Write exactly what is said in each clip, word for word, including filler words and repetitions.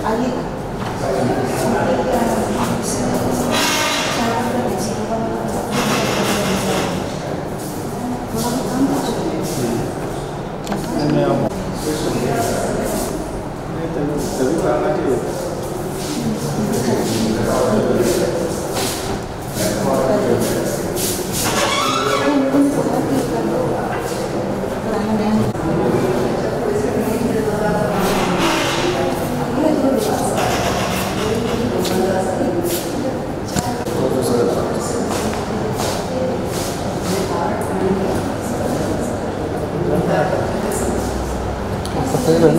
सफ़ेद है ना,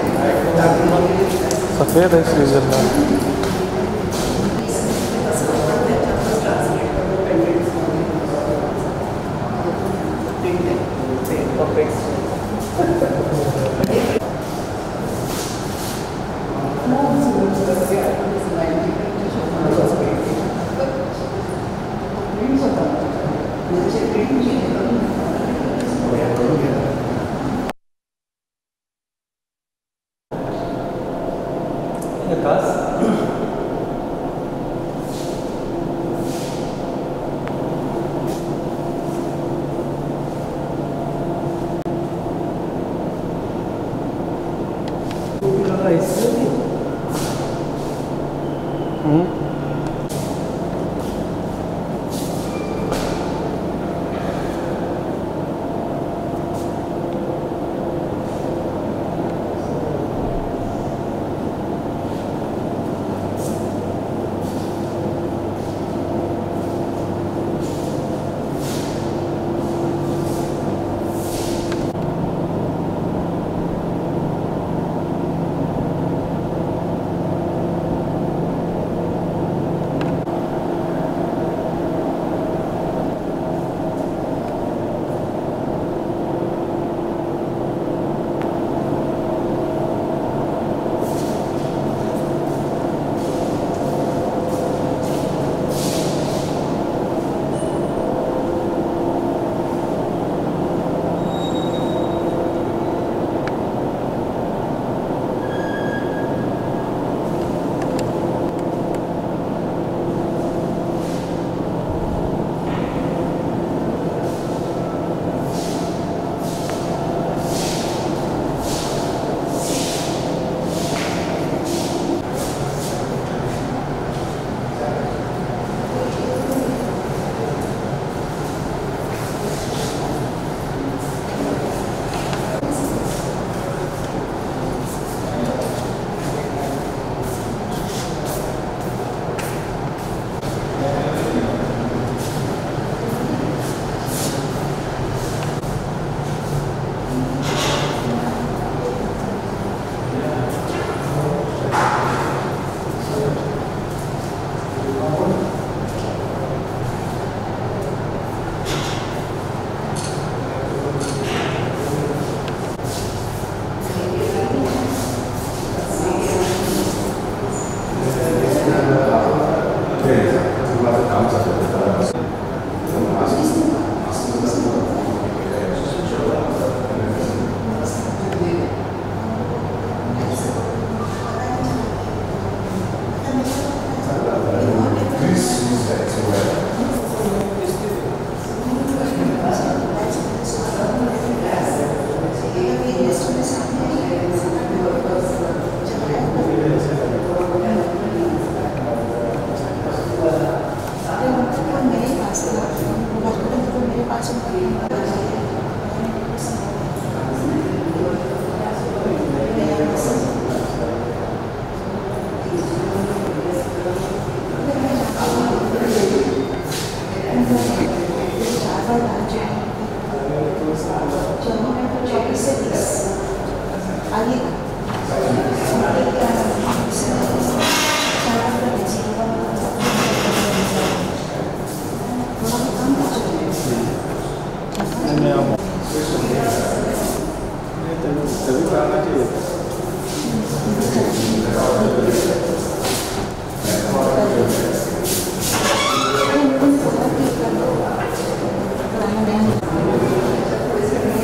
सफ़ेद है इसलिए जल रहा है। हम्म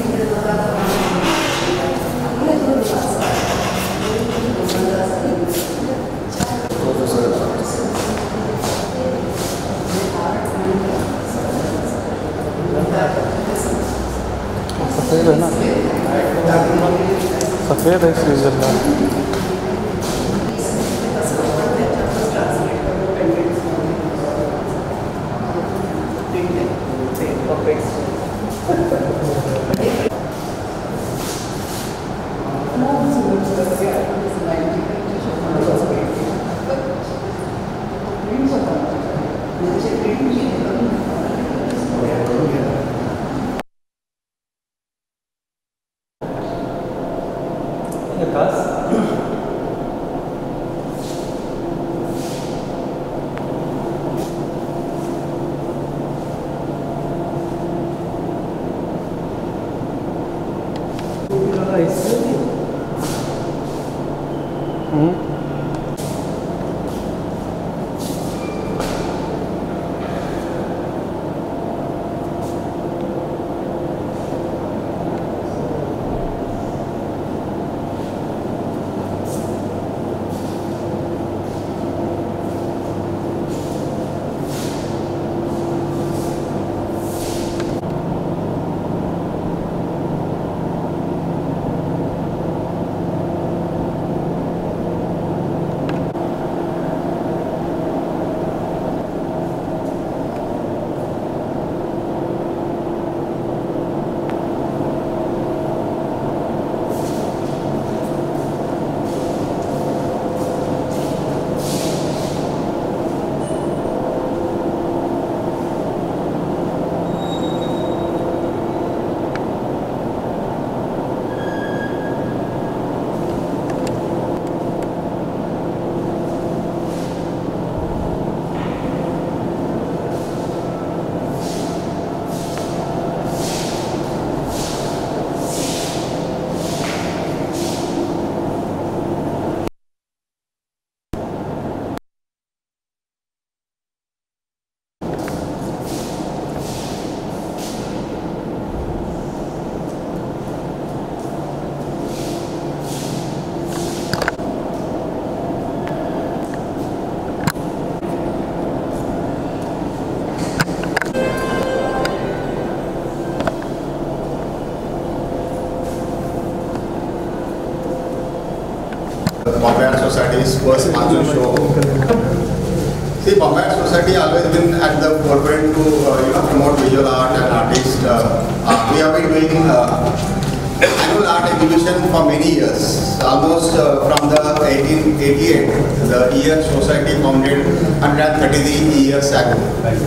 Gracias. خير يا سيد الله. Hmm Bombay Art Society's first monsoon show. See, Bombay Art Society always been at the forefront to uh, you know promote visual art and artists. Uh, uh, we have been doing uh, annual art exhibition for many years, almost uh, from the eighteen eighty-eight, the year society founded one hundred thirty years ago.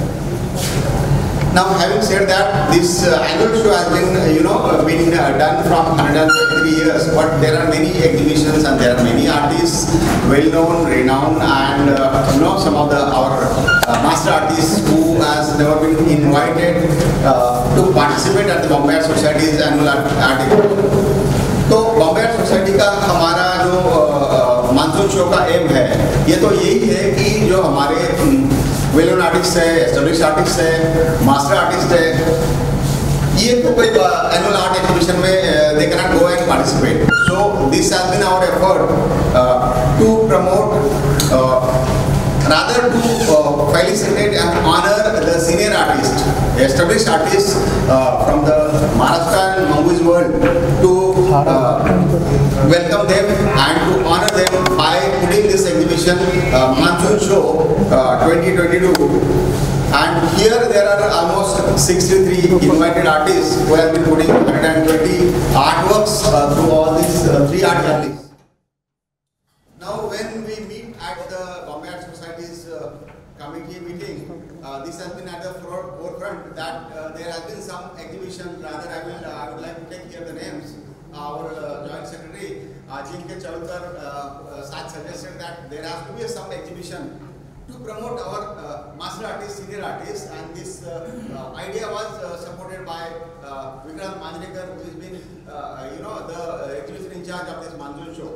Now, having said that, this uh, annual show has been, uh, you know, uh, been uh, done from one hundred thirty-three years, but there are many exhibitions and there are many artists, well-known, renowned, and uh, you know, some of the our uh, master artists who has never been invited uh, to participate at the Bombay Art Society's annual art, art exhibition. तो Bombay art society का हमारा जो monsoon show का M है, ये तो यही है कि जो हमारे वेल नोन आर्टिस्ट है, एस्टेब्लिश आर्टिस्ट है, मास्टर आर्टिस्ट है, ये तो कोई एनुअल आर्ट एग्जीबिशन में they can not go and participate. So this has been our effort to promote rather to uh, felicitate and honor the senior artists, established artists uh, from the Maharashtra and Mangu's world, to uh, welcome them and to honor them by putting this exhibition, uh, Monsoon Show uh, twenty twenty-two. And here there are almost sixty-three invited artists who have been putting one hundred twenty artworks uh, through all these uh, three art galleries. Now, when we meet at the Bombay Art Society's uh, committee meeting, uh, this has been at the forefront that uh, there has been some exhibition. Rather, I will uh, I would like to take here the names. Our uh, Joint Secretary J K Chalukar uh, uh, suggested that there has to be some exhibition to promote our uh, master artists, senior artists, and this uh, uh, idea was uh, supported by uh, Vikrant Manjrekar, who has been uh, you know the exhibition in charge of this Monsoon Show.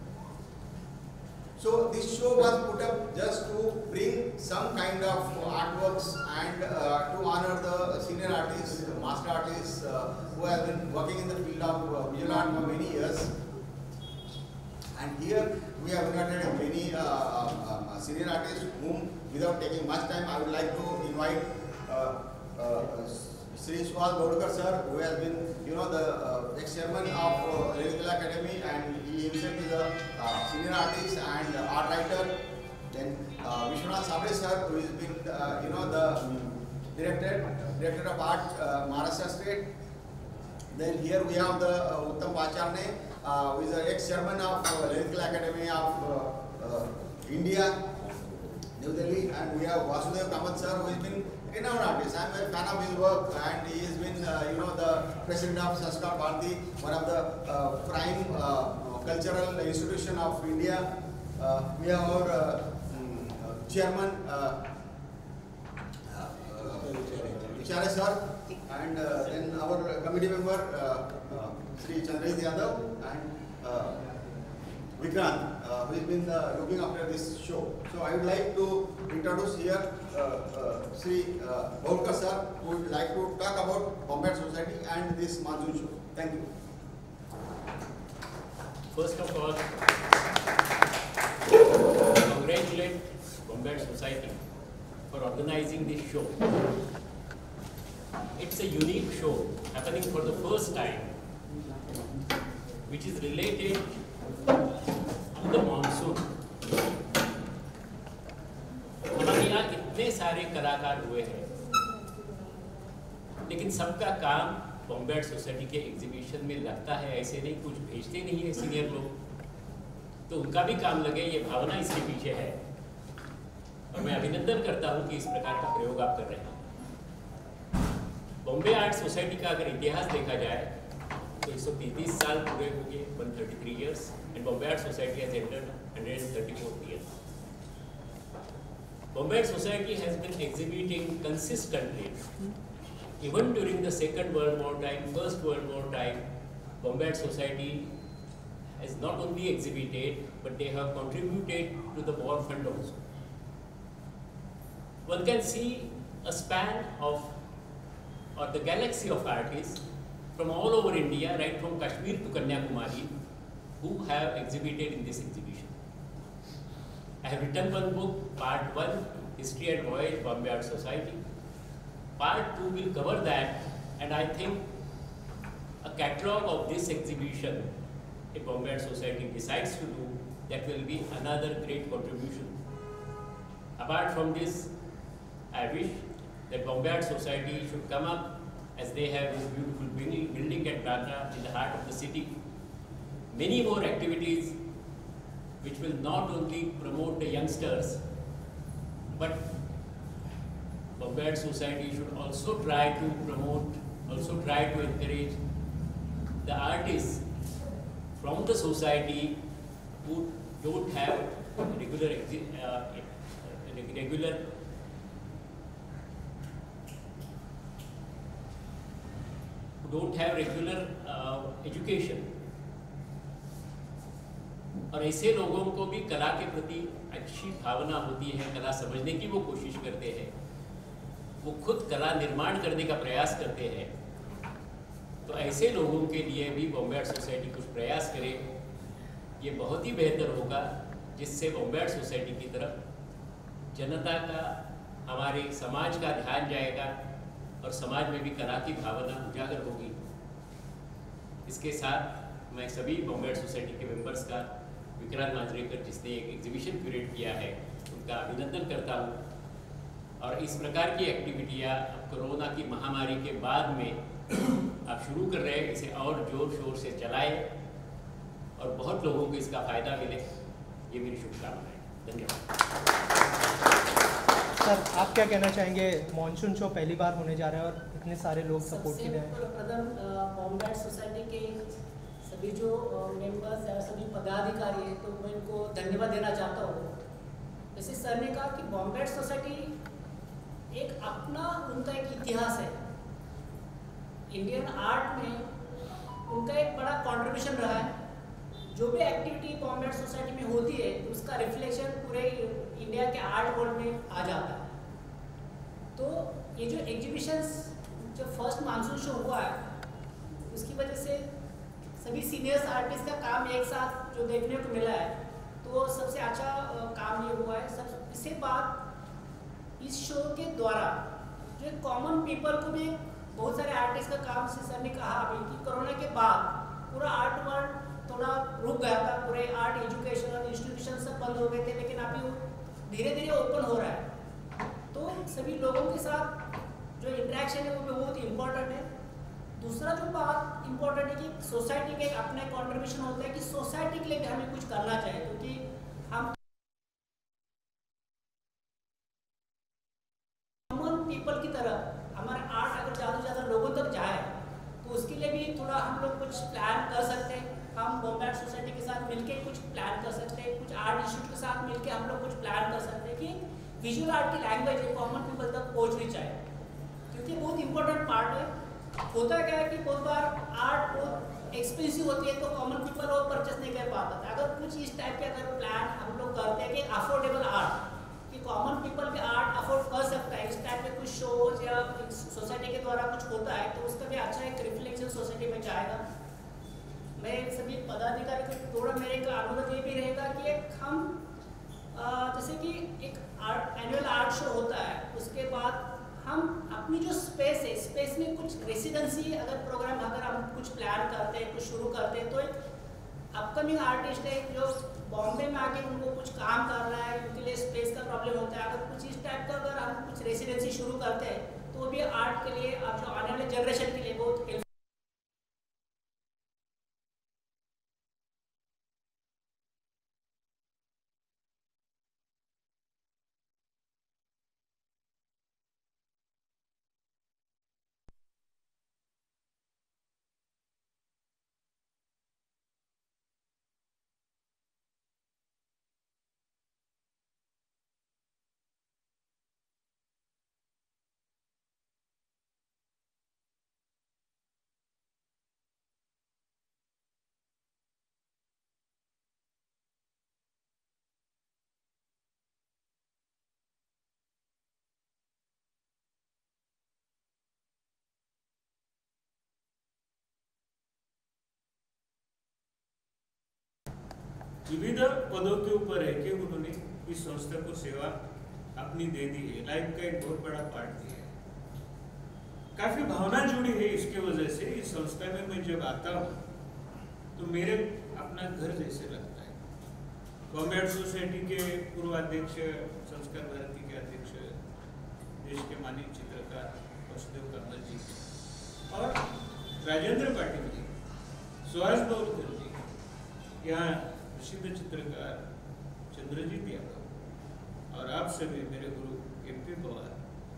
So this show was put up just to bring some kind of artworks and uh, to honor the senior artists, master artists uh, who have been working in the field of uh, visual art for many years. And here we have invited many uh, uh, senior artists whom, without taking much time, I would like to invite uh, uh, Sri Suhas Gaudkar sir, who has been, you know, the uh, ex-chairman of uh, Lalitala Academy, and he himself is a uh, senior artist and uh, art writer. Then uh, Vishwanath Sabre sir, who has been, uh, you know, the um, director, director of art, uh, Maharashtra State. Then here we have the uh, Uttam Pacharne, uh, who is the ex-chairman of uh, Lalitala Academy of uh, uh, India, New Delhi, and we have Vasudev Kamath sir, who has been renowned artist. I am a fan of his work, and he has been, uh, you know, the president of Sanskar Bharati, one of the uh, prime uh, cultural institution of India. Uh, we have our uh, um, uh, chairman, uh, Vicharya sir, and uh, then our committee member, uh, uh, Sri Chandrajit Yadav, and uh, Vikrant, uh, who has been uh, looking after this show. So I would like to introduce here uh, uh, Sri uh, Gaudkar sir, who would like to talk about Wombat Society and this monsoon show. Thank you. First of all, congratulate Wombat Society for organizing this show. It's a unique show happening for the first time, which is related to the monsoon. हमारे यहाँ इतने सारे कलाकार हुए हैं, लेकिन सबका काम वॉम्बैट सोसाइटी के एग्जीबिशन में लगता है ऐसे नहीं, कुछ भेजते नहीं है सीनियर लोग, तो उनका भी काम लगे, ये भावना इसके पीछे है। और मैं अभिनंदन करता हूँ कि इस प्रकार का प्रयोग आप कर रहे हैं। बॉम्बे आर्ट सोसाइटी का अगर इतिहास देखा जाए तो एक सौ तैंतीस साल पूरे हो गए, एक सौ तैंतीस years, and Bombay Art Society has entered one hundred thirty-fourth year. Bombay Art Society has been exhibiting consistently, even during the Second World War time, First World War time. Bombay Art Society has not only exhibited, but they have contributed to the war fund also. One can see a span of, or the galaxy of artists from all over India, right from Kashmir to Kanyakumari, who have exhibited in this exhibition. I have written one book, part one, History and Voyage, Bombay Art Society. Part two will cover that, and I think a catalogue of this exhibition, if Bombay Art Society decides to do, that will be another great contribution. Apart from this, I wish that Bombay Art Society should come up, as they have this beautiful building at Bandra in the heart of the city. Many more activities which will not only promote the youngsters, but Bombay Art Society should also try to promote, also try to encourage the artists from the society who don't have regular, uh, regular don't have regular uh, education, और ऐसे लोगों को भी कला के प्रति अच्छी भावना होती है, कला समझने की वो कोशिश करते हैं, वो खुद कला निर्माण करने का प्रयास करते हैं, तो ऐसे लोगों के लिए भी बॉम्बे आर्ट सोसाइटी कुछ प्रयास करे, ये बहुत ही बेहतर होगा, जिससे बॉम्बे आर्ट सोसाइटी की तरफ जनता का, हमारे समाज का ध्यान जाएगा और समाज में भी कला की भावना उजागर होगी। इसके साथ मैं सभी बॉम्बे आर्ट सोसाइटी के मेंबर्स का, विक्रांत मांजरेकर जिसने एक एग्जीबिशन क्यूरेट किया है, उनका अभिनंदन करता हूँ। और इस प्रकार की एक्टिविटियाँ अब कोरोना की महामारी के बाद में आप शुरू कर रहे हैं, इसे और जोर शोर से चलाएं और बहुत लोगों को इसका फ़ायदा मिले, ये मेरी शुभकामनाएं। धन्यवाद। सर, आप क्या कहना चाहेंगे? मॉनसून शो पहली बार होने जा रहा है और इतने सारे लोग सपोर्ट के लिए हैं। प्रथम बॉम्बे आर्ट सोसाइटी के सभी जो मेंबर्स हैं, सभी पदाधिकारी हैं, तो मैं इनको धन्यवाद देना चाहता हूँ। जैसे सर ने कहा कि बॉम्बे आर्ट सोसाइटी एक अपना उनका एक इतिहास है, इंडियन आर्ट में उनका एक बड़ा कंट्रीब्यूशन रहा है। जो भी एक्टिविटी बॉम्बे आर्ट सोसाइटी में होती है, उसका रिफ्लेक्शन पूरे इंडिया के आर्ट वर्ल्ड में आ जाता है। तो ये जो एग्जीबिशंस, जो फर्स्ट मानसून शो हुआ है, उसकी वजह से सभी सीनियर्स आर्टिस्ट का काम एक साथ जो देखने को मिला है, तो सबसे अच्छा काम ये हुआ है। सब इससे बात, इस शो के द्वारा जो एक कॉमन पीपल को भी बहुत सारे आर्टिस्ट का काम से सर ने कहा अभी कि कोरोना के बाद पूरा आर्ट वर्ल्ड थोड़ा रुक गया था, पूरे आर्ट एजुकेशन और इंस्टीट्यूशन सब बंद हो गए थे, लेकिन अभी धीरे धीरे ओपन हो रहा है। तो सभी लोगों के साथ जो इंटरेक्शन है वो भी बहुत इम्पोर्टेंट है। दूसरा जो बात इम्पोर्टेंट है कि सोसाइटी के अपना कॉन्ट्रीब्यूशन होता है कि सोसाइटी के लिए भी हमें कुछ करना चाहिए, क्योंकि हम कॉमन पीपल की तरह हमारा आर्ट अगर ज़्यादा से ज़्यादा लोगों तक जाए तो उसके लिए भी थोड़ा हम लोग कुछ प्लान कर सकते हैं। हम बॉम्बे आर्ट सोसाइटी के साथ मिलकर कुछ प्लान कर सकते हैं, कुछ आर्ट इंस्टीट्यूट के साथ मिलकर हम लोग कुछ प्लान कर सकते हैं कि विजुअल आर्ट की लैंग्वेज है कॉमन पीपल तक पहुँचनी चाहिए, क्योंकि बहुत इंपॉर्टेंट पार्ट है। होता क्या है कि बहुत बार आर्ट बहुत एक्सपेंसिव होती है तो कॉमन पीपल वो परचेस नहीं कर पाता था। अगर कुछ इस टाइप के अगर प्लान हम लोग करते हैं कि अफोर्डेबल आर्ट, कि कॉमन पीपल के आर्ट अफोर्ड कर सकता है, इस टाइप के कुछ शोज या सोसाइटी के द्वारा कुछ होता है तो उसका भी अच्छा एक रिफ्लेक्शन सोसाइटी में जाएगा। मैं सभी पदाधिकारी को थोड़ा मेरे का अनुरोध ये भी रहेगा कि एक हम जैसे कि एक आर्ट एनुअल आर्ट शो होता है, उसके बाद हम अपनी जो स्पेस है स्पेस में कुछ रेसिडेंसी अगर प्रोग्राम अगर हम कुछ प्लान करते हैं, कुछ शुरू करते हैं, तो एक अपकमिंग आर्टिस्ट है जो बॉम्बे में आके उनको कुछ काम कर रहा है, उनके लिए स्पेस का प्रॉब्लम होता है, अगर कुछ इस टाइप का अगर हम कुछ रेसिडेंसी शुरू करते हैं तो वो भी आर्ट के लिए अब जो आने वाले जनरेशन के लिए बहुत हेल्प। विविध पदों के ऊपर है कि उन्होंने इस संस्था को सेवा अपनी दे दी है, लाइफ का एक बहुत बड़ा पार्ट दिया है। काफी भावना जुड़ी है इसके वजह से। इस संस्था में मैं जब आता हूँ तो मेरे अपना घर जैसे लगता है। बॉम्बे आर्ट सोसाइटी के पूर्व अध्यक्ष, संस्कार भारती के अध्यक्ष, देश के मानी चित्रकार वसुदेव कमल जी और राजेंद्र पाटिल जी, सुहास बोरकर जी, यहाँ प्रसिद्ध चित्रकार चंद्रजीत यादव और आप सभी मेरे गुरु एम पी पवार,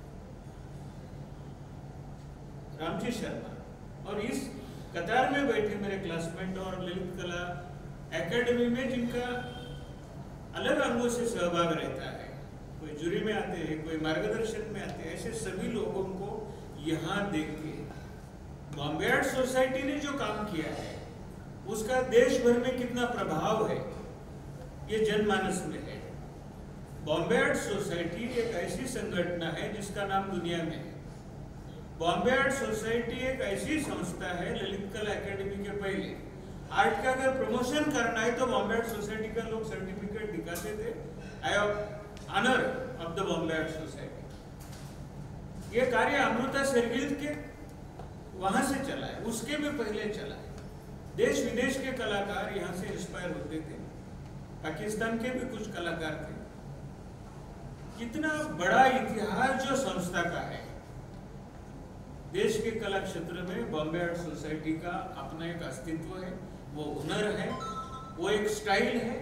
रामजी शर्मा और इस कतार में बैठे मेरे क्लासमेट और ललित कला एकेडमी में जिनका अलग अंगों से सहभाग रहता है, कोई जूरी में आते हैं, कोई मार्गदर्शन में आते हैं, ऐसे सभी लोगों को यहाँ देख के बॉम्बे आर्ट सोसाइटी ने जो काम किया है उसका देश भर में कितना प्रभाव है ये जनमानस में है। बॉम्बे आर्ट सोसाइटी एक ऐसी संगठन है जिसका नाम दुनिया में है। बॉम्बे आर्ट सोसाइटी एक ऐसी संस्था है, ललित कला एकेडमी के पहले आर्ट का अगर प्रमोशन करना है तो बॉम्बे आर्ट सोसाइटी का लोग सर्टिफिकेट दिखाते थे, I have honour of the Bombay art society. ये कार्य अमृता शेरगिल के वहां से चला है, उसके भी पहले चला है। देश विदेश के कलाकार यहाँ से इंस्पायर होते थे, पाकिस्तान के भी कुछ कलाकार थे। कितना बड़ा इतिहास जो संस्था का है। देश के कला क्षेत्र में बॉम्बे आर्ट सोसाइटी का अपना एक अस्तित्व है, वो हुनर है, वो एक स्टाइल है।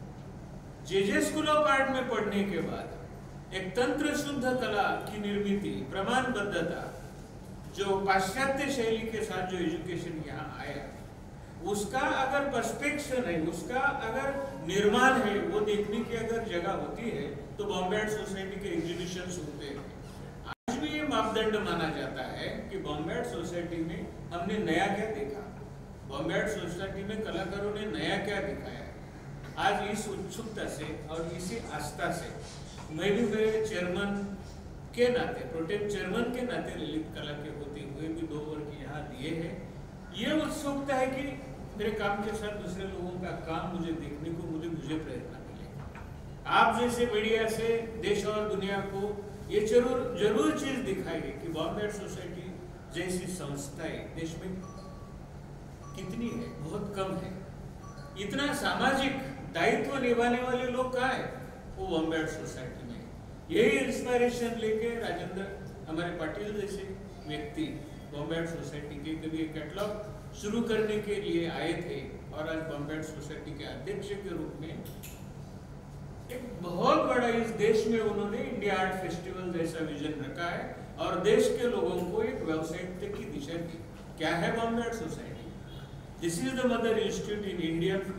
J J school of art में पढ़ने के बाद एक तंत्र शुद्ध कला की निर्मिति, प्रमाणबद्धता, जो पाश्चात्य शैली के साथ जो एजुकेशन यहाँ आया, उसका अगर पर्सपेक्शन है, उसका अगर निर्माण है, वो देखने की अगर जगह होती है तो बॉम्बे आर्ट सोसाइटी के एग्जीबिशंस होते हैं। आज भी ये मापदंड माना जाता है कि बॉम्बे आर्ट सोसाइटी में हमने नया क्या देखा, बॉम्बे आर्ट सोसाइटी में कलाकारों ने नया क्या दिखाया। आज इस उत्सुकता से और इसी आस्था से मैं भी मेरे चेयरमैन के नाते, प्रोटेम चेयरमैन के नाते ललित कला के होते हुए भी दो वर्ग यहाँ दिए हैं। ये उत्सुकता है कि मेरे काम के साथ दूसरे लोगों का काम मुझे देखने को, मुझे मुझे प्रेरणा मिले। आप जैसे मीडिया से देश और दुनिया को ये जरूर जरूर चीज दिखाइए कि बॉम्बे आर्ट सोसाइटी जैसी संस्थाएं देश में कितनी है? बहुत कम है। इतना सामाजिक दायित्व निभाने वाले लोग कहाँ है? वो बॉम्बे आर्ट सोसाइटी में। यही इंस्पिरेशन लेके राजेंद्र हमारे पाटिल जैसे व्यक्ति बॉम्बे आर्ट सोसाइटी के कभी एक कैटलॉग शुरू करने के लिए आए थे और आज बॉम्बे आर्ट सोसाइटी के अध्यक्ष के रूप में एक बहुत बड़ा इस देश में उन्होंने इंडिया आर्ट फेस्टिवल जैसा विजन रखा है और देश के लोगों को एक व्यावसायिकता की दिशा दी। क्या है Bombay art society? This is the mother institute in Indian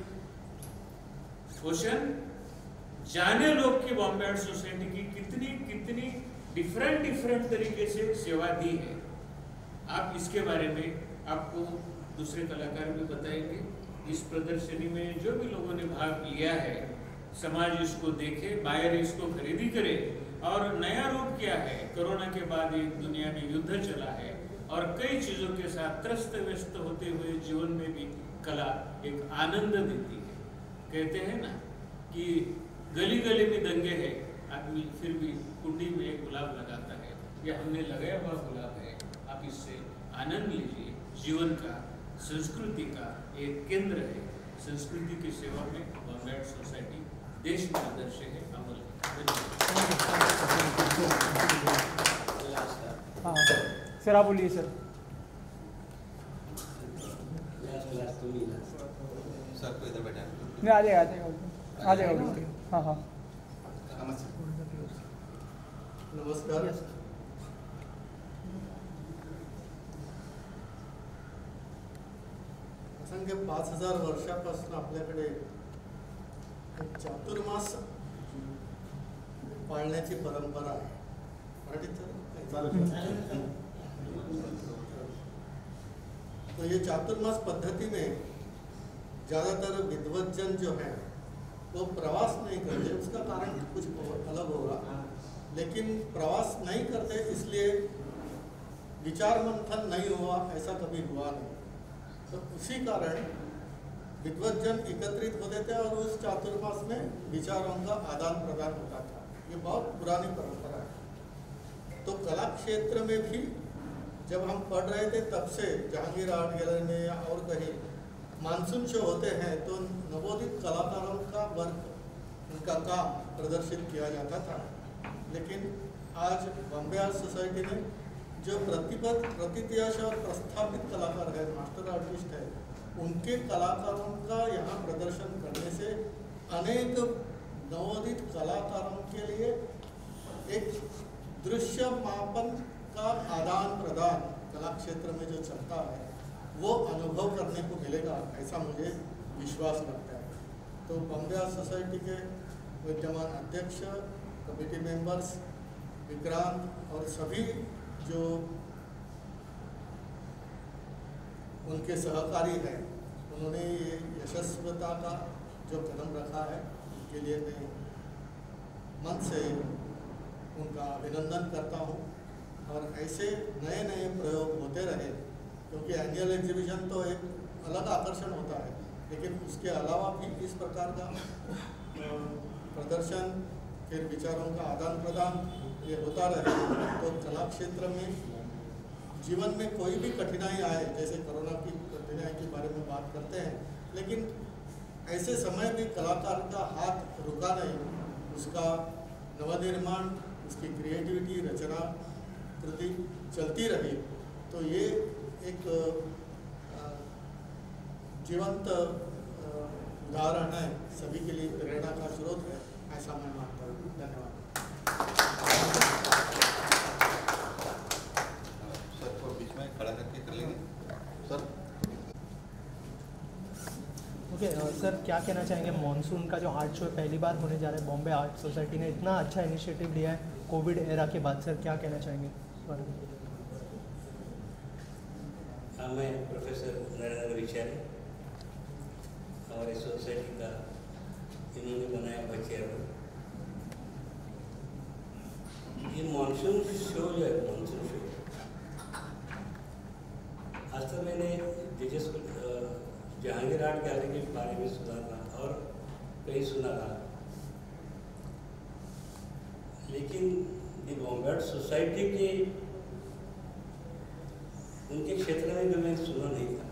ocean. जाने लोग की बॉम्बे आर्ट सोसाइटी की कितनी कितनी डिफरेंट डिफरेंट तरीके से सेवा दी है। आप इसके बारे में आपको दूसरे कलाकार भी बताएंगे। इस प्रदर्शनी में जो भी लोगों ने भाग लिया है, समाज इसको देखे, बायर इसको खरीदी करे और नया रूप क्या है। कोरोना के बाद एक दुनिया में युद्ध चला है और कई चीजों के साथ त्रस्त व्यस्त होते हुए जीवन में भी कला एक आनंद देती है। कहते हैं ना कि गली गली में दंगे हैं, आदमी फिर भी कुंडी में एक गुलाब लगाता है। यह हमने लगाया हुआ गुलाब है। आप इससे आनंद लीजिए। जीवन का, संस्कृति का एक केंद्र है। संस्कृति की सेवा में बॉम्बे आर्ट सोसाइटी देश में आदर्श है, अमल है। हाँ सर, आप बोलिए सर। सर को इधर बैठा नहीं, आ जाएगा आ जाएगा आ जाएगा। हाँ हाँ नमस्कार। असंख्य पाच हजार वर्षापासून आपल्याकडे एक चातुर्मास पाळण्याची परंपरा आहे। तो ये चातुर्मास पद्धति में ज़्यादातर विद्वज्जन जो है वो प्रवास नहीं करते। उसका कारण कुछ अलग होगा, लेकिन प्रवास नहीं करते इसलिए विचार मंथन नहीं हुआ, ऐसा कभी हुआ नहीं। तो उसी कारण विद्वज्जन एकत्रित होते थे और उस चातुर्मास में विचारों का आदान प्रदान होता था। ये बहुत पुरानी परंपरा है। तो कला क्षेत्र में भी जब हम पढ़ रहे थे तब से जहांगीर आर्ट गैलरी में या और कहीं मानसून शो होते हैं तो नवोदित कलाकारों का वर्क, उनका काम प्रदर्शित किया जाता था। लेकिन आज बॉम्बे आर्ट सोसाइटी ने जो प्रतिबद्ध, प्रतिथयश और प्रस्थापित कलाकार है, मास्टर आर्टिस्ट है, उनके कलाकारों का यहाँ प्रदर्शन करने से अनेक नवोदित कलाकारों के लिए एक दृश्य मापन का आदान प्रदान कला क्षेत्र में जो चलता है वो अनुभव करने को मिलेगा, ऐसा मुझे विश्वास लगता है। तो बॉम्बे आर्ट सोसाइटी के विद्यमान अध्यक्ष, कमेटी मेंबर्स, विक्रांत और सभी जो उनके सहकारी हैं, उन्होंने ये यशस्वता का जो कदम रखा है उनके लिए मैं मन से उनका अभिनंदन करता हूँ। और ऐसे नए नए प्रयोग होते रहे, क्योंकि एनुअल एग्जीबिशन तो एक अलग आकर्षण होता है, लेकिन उसके अलावा भी इस प्रकार का प्रदर्शन, फिर विचारों का आदान प्रदान ये होता रहे तो कला क्षेत्र में जीवन में कोई भी कठिनाई आए, जैसे कोरोना की कठिनाई के बारे में बात करते हैं, लेकिन ऐसे समय में कलाकार का हाथ रुका नहीं, उसका नवनिर्माण, उसकी क्रिएटिविटी, रचना कृति चलती रही। तो ये एक जीवंत उदाहरण है, सभी के लिए प्रेरणा का स्रोत है, ऐसा मैं मानता हूँ। धन्यवाद। सर को बीच में खड़ा करके कर लेंगे सर। ओके सर, क्या कहना चाहेंगे? मॉनसून का जो आर्ट शो पहली बार होने जा रहा है, बॉम्बे आर्ट सोसाइटी ने इतना अच्छा इनिशिएटिव लिया है कोविड एरा के बाद, सर क्या कहना चाहेंगे? हाँ, मैं प्रोफेसर नरेंद्र विचारे हमारे सोसाइटी का इन्होंने बनाया हुआ चेयरमैन। ये मानसून शो जो है, मानसून शो आज तक मैंने तेजस जहांगीर आर्ट गैलरी के बारे में सुना था और कहीं सुना था, लेकिन दी बॉम्बे आर्ट सोसाइटी की उनके क्षेत्र में कभी मैंने सुना नहीं था।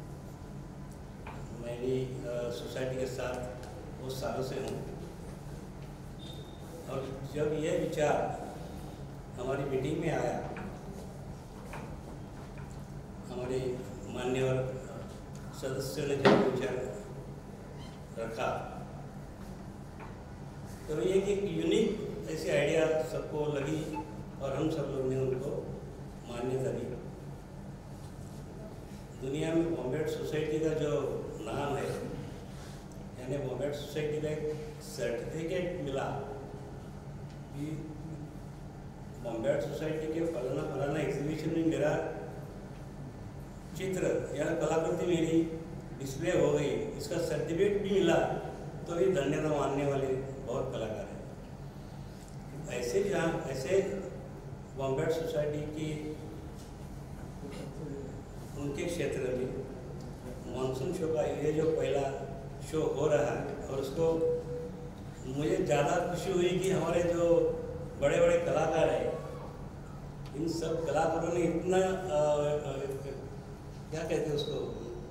मेरी सोसाइटी के साथ बहुत सालों से हूँ, और जब यह विचार हमारी मीटिंग में आया, हमारे मान्यवर सदस्यों ने जब विचार रखा, तो ये कि एक यूनिक ऐसी आइडिया सबको लगी और हम सब लोग ने उनको मान्यता दी। दुनिया में बॉम्बे सोसाइटी का जो नाम है, यानी बॉम्बे सोसाइटी का एक सर्टिफिकेट मिला कि बॉम्बे सोसाइटी के फलाना फलाना एग्जीबिशन में मेरा चित्र या कलाकृति मेरी डिस्प्ले हो गई, इसका सर्टिफिकेट भी मिला, तो ये धन्यता मानने वाले बहुत कलाकार हैं। ऐसे जहाँ ऐसे बॉम्बे सोसाइटी की उनके क्षेत्र में मानसून शो का ये जो पहला शो हो रहा है, और उसको मुझे ज़्यादा खुशी हुई कि हमारे जो बड़े बड़े कलाकार हैं, इन सब कलाकारों ने इतना आ, आ, क्या कहते हैं उसको,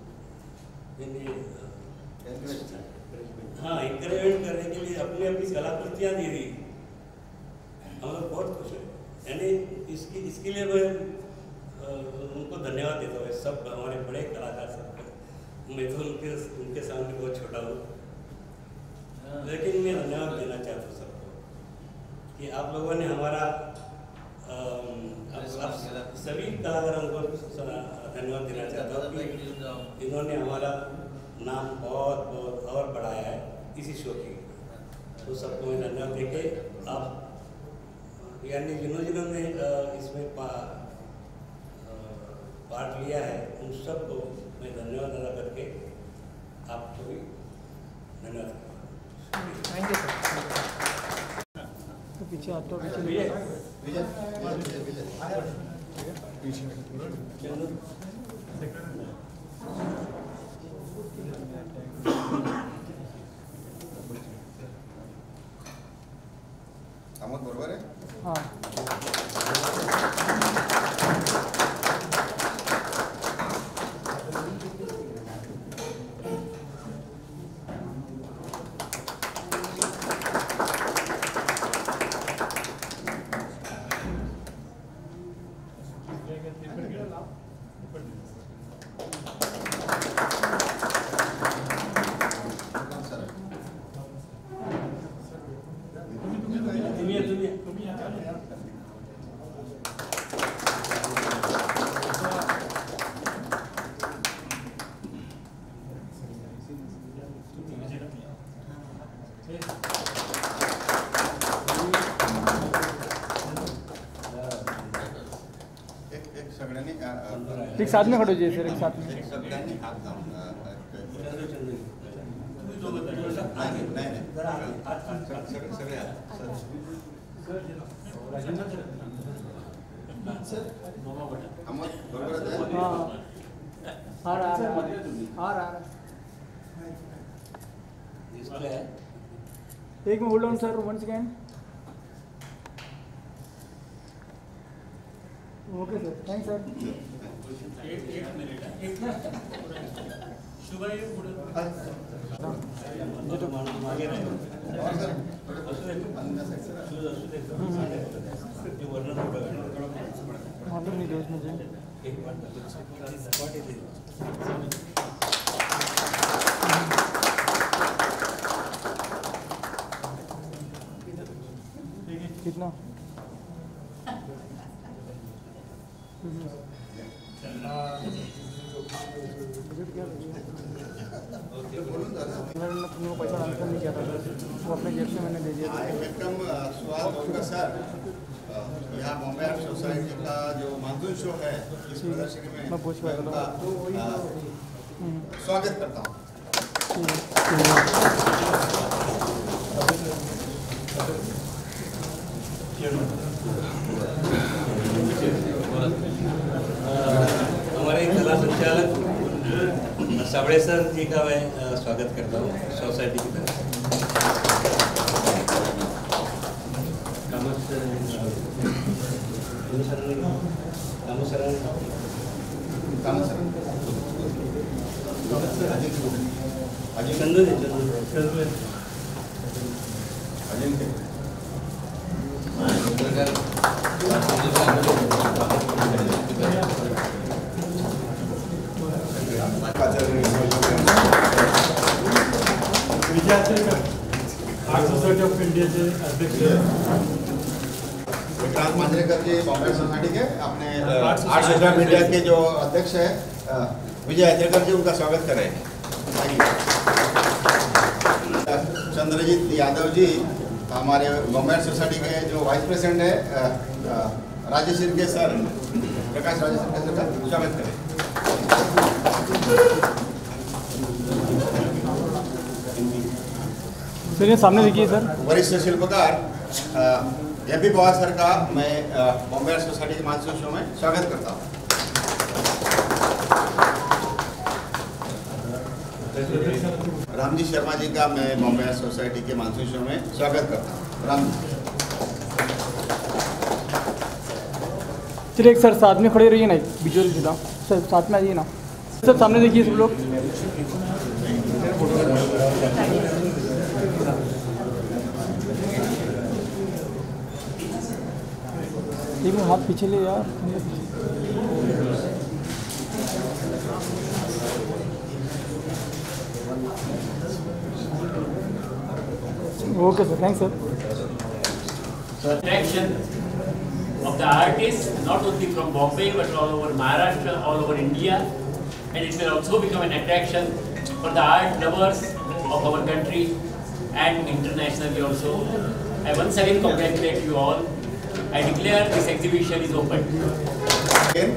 हाँ, इंकरेजमेंट करने के लिए अपनी अपनी कलाकृतियाँ दे दी। हम लोग बहुत खुश हैं। यानी इसकी इसके लिए मैं उनको धन्यवाद देता हूँ, सब हमारे बड़े कलाकार सब। मैं तो उनके उनके सामने बहुत छोटा हूँ, लेकिन मैं धन्यवाद देना चाहता हूँ सबको कि आप लोगों ने हमारा आप सभी कलाकारों को धन्यवाद देना चाहता हूँ कि इन्होंने हमारा नाम बहुत बहुत और बढ़ाया है इसी शो के। तो सबको मैं धन्यवाद देके, आप यानी जिन्होंने जिन्होंने इसमें पा पार्ट लिया है, उन सबको मैं धन्यवाद अदा करके आपको भी धन्यवाद। Thank you sir. तो पीछे आप तो पीछे विजय विजय विजय अमोद बरोबर है। हाँ, एक साथ में खड़ो जी सर, एक साथ में। हाँ, आ रहा आ रहा एक में hold on sir, one second. Okay sir, thanks sir. एक एक मिनिट शुभ ये पुढे तो मागे रहे मालूम नहीं दोस्त मुझे। कितना? तुमको पैसा ट्रांसफर नहीं किया था, वो अपने जेब से मैंने दे दिया। आई वेलकम स्वागत होगा सर। यहाँ बॉम्बे आर्ट सोसाइटी का जो मानसून शो है, इस प्रदर्शनी में मैं पूछ रहा था, उनका स्वागत करता हूँ। हमारे कला संचालक सावड़े सर जी का मैं स्वागत करता हूँ सोसाइटी की तरफ से। Kamu sir, Kamu sir art society of इंडियाचे अध्यक्ष विक्रांत मांजरेकर जी बॉम्बे सोसाइटी के अपने आर्ट सोसाइटी ऑफ इंडिया के जो अध्यक्ष है विजय अजयकर जी, उनका स्वागत करें। चंद्रजीत यादव जी हमारे बॉम्बे आर्ट सोसाइटी के जो वाइस प्रेसिडेंट है राजेश के सर, प्रकाश राजेश के सर का स्वागत करें। सर सामने देखिए सर। वरिष्ठ शिल्पकार एम पी पवार सर का मैं बॉम्बे आर्ट सोसाइटी के मानसून शो में स्वागत करता हूँ। रामजी शर्मा जी का मैं बॉम्बे आर्ट सोसाइटी के मानसून शो में स्वागत करता हूँ। राम चलिए एक सर साथ में खड़े रहिए ना, विजुअल सीधा सर साथ में आ जाइए ना सर, सामने देखिए सब लोग। एक मिनट हाथ पीछे ले यार। Okay sir, thanks sir. Attraction of the artists, not only from Bombay but all over Maharashtra, all over India, and it will also become an attraction for the art lovers of our country and internationally also. I once again congratulate you all. I declare this exhibition is open. Again,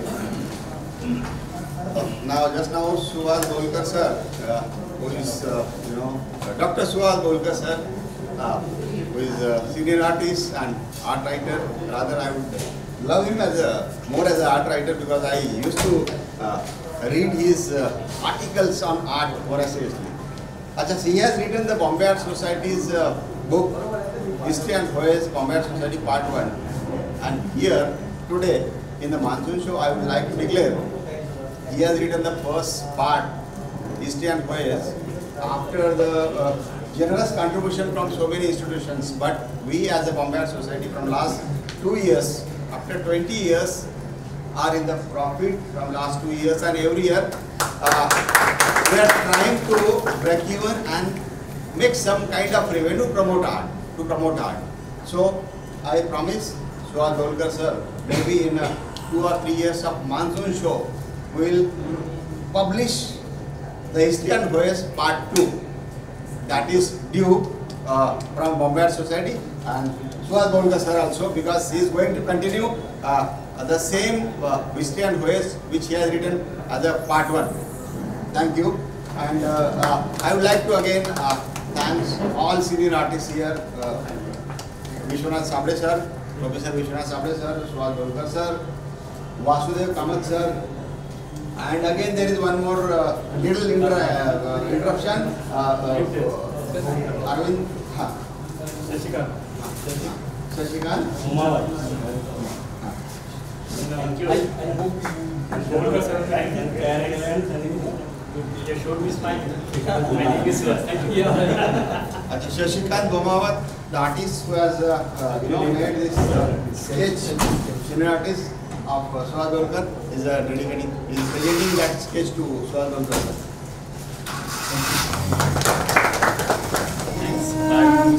now just now Suhas Golkar sir, uh, who is uh, you know Doctor Suhas Golkar sir, uh, who is a senior artist and art writer. Rather, I would love him as a more as an art writer because I used to uh, read his uh, articles on art voraciously. Achha, he has written the Bombay Art Society's uh, book History and Voyage, Bombay Art Society Part One. And here, today, in the Monsoon Show, I would like to declare, he has written the first part, History and Voyage, after the uh, generous contribution from so many institutions. But we as a Bombay Art Society from last two years, after twenty years, are in the profit from last two years, and every year, uh, we are trying to break even and make some kind of revenue promote art, to promote art. So, I promise, Suhas Golkar sir, maybe in uh, two or three years of Monsoon Show, we will publish the History and Voyage Part two. That is due uh, from Bombay Art Society and Suhas Golkar sir also, because he is going to continue uh, the same uh, History and Voyage which he has written as a Part one. Thank you. And uh, uh, I would like to again uh, thank all senior artists here, uh, Vishwanath Sabre sir, Professor Vishwanath Sabre sir, Suhas Golkar sir, Vasudev Kamath sir, and again there is one more uh, little inter uh, interruption. Uh, uh, Arvind, ha. Shashikant. Shashikant. Thank you. You showed me smile. My name is Suhas. Thank you. Achha, Shashikant Gomawat, the artist who has uh, uh, you know made this uh, sketch, senior artist of uh, Suhas Golkar, is uh, dedicating, is presenting that sketch to Suhas Golkar. Thanks. Bye.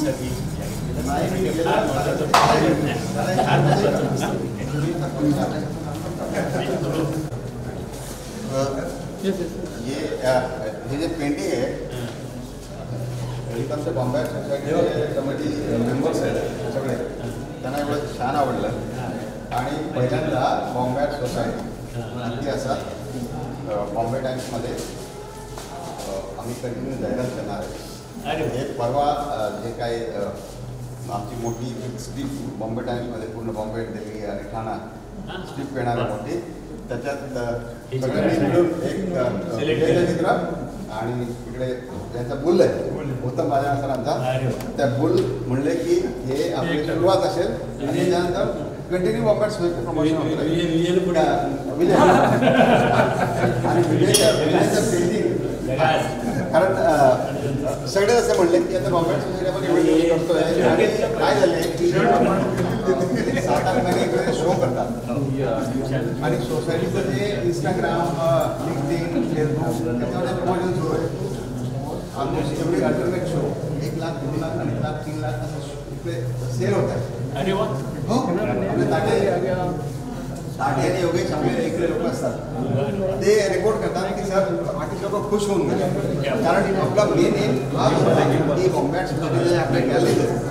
ये ये जो painting है एकदम से Bombay society committee members आहेत सगळे त्यांना एवढं छान आवडलं आणि पहिल्यांदा बॉम्बे आर्ट सोसायटी इतिहासात बॉम्बे टाइम्समध्ये आम्ही कंटिन्यू जाहिरात करणार आहे. हे परवा जे काही आमची मोठी स्ट्रीप बॉम्बे टाइम्समध्ये पूर्ण बॉम्बे दिल्ली आणि ठाणा स्ट्रीप येणार आहे मोठी, त्याच्यात सगळ्यांनी मिळून एक चित्र आणि इकडे ज्यांचा बुल आहे उत्तम बाजारा सरांचा, त्या बुल म्हणले की हे आपली सुरुवात असेल आणि त्यानंतर कंटिन्यू बॉम्बे प्रमोशन होतं विजय आणि विजयच्या विजयचं पेंटिंग, कारण सगळे असे म्हणले की आता बॉम्बे सोसायटी आपण इव्हेंट करतोय आणि काय झालंय की सात आठ महिने इकडे शो करतात आणि सोसायटीचं जे इंस्टाग्राम लिंक्डइन फेसबुक त्याच्यामध्ये प्रमोशन सुरू आहे. ऑलमोस्ट एवढे अल्टरनेट शो एक लाख दोन लाख अडीच लाख तीन लाख असं इकडे सेल होत आहे. अरे वा. हो आपले ताटे ताटे आणि योगेश आपले इकडे लोक असतात ते रिपोर्ट करतात की सर आर्टिस्ट लोक खुश होऊन गेले कारण आपला मेन एम हा होता की बॉम्बे सोसायटी आपल्या गॅलरीज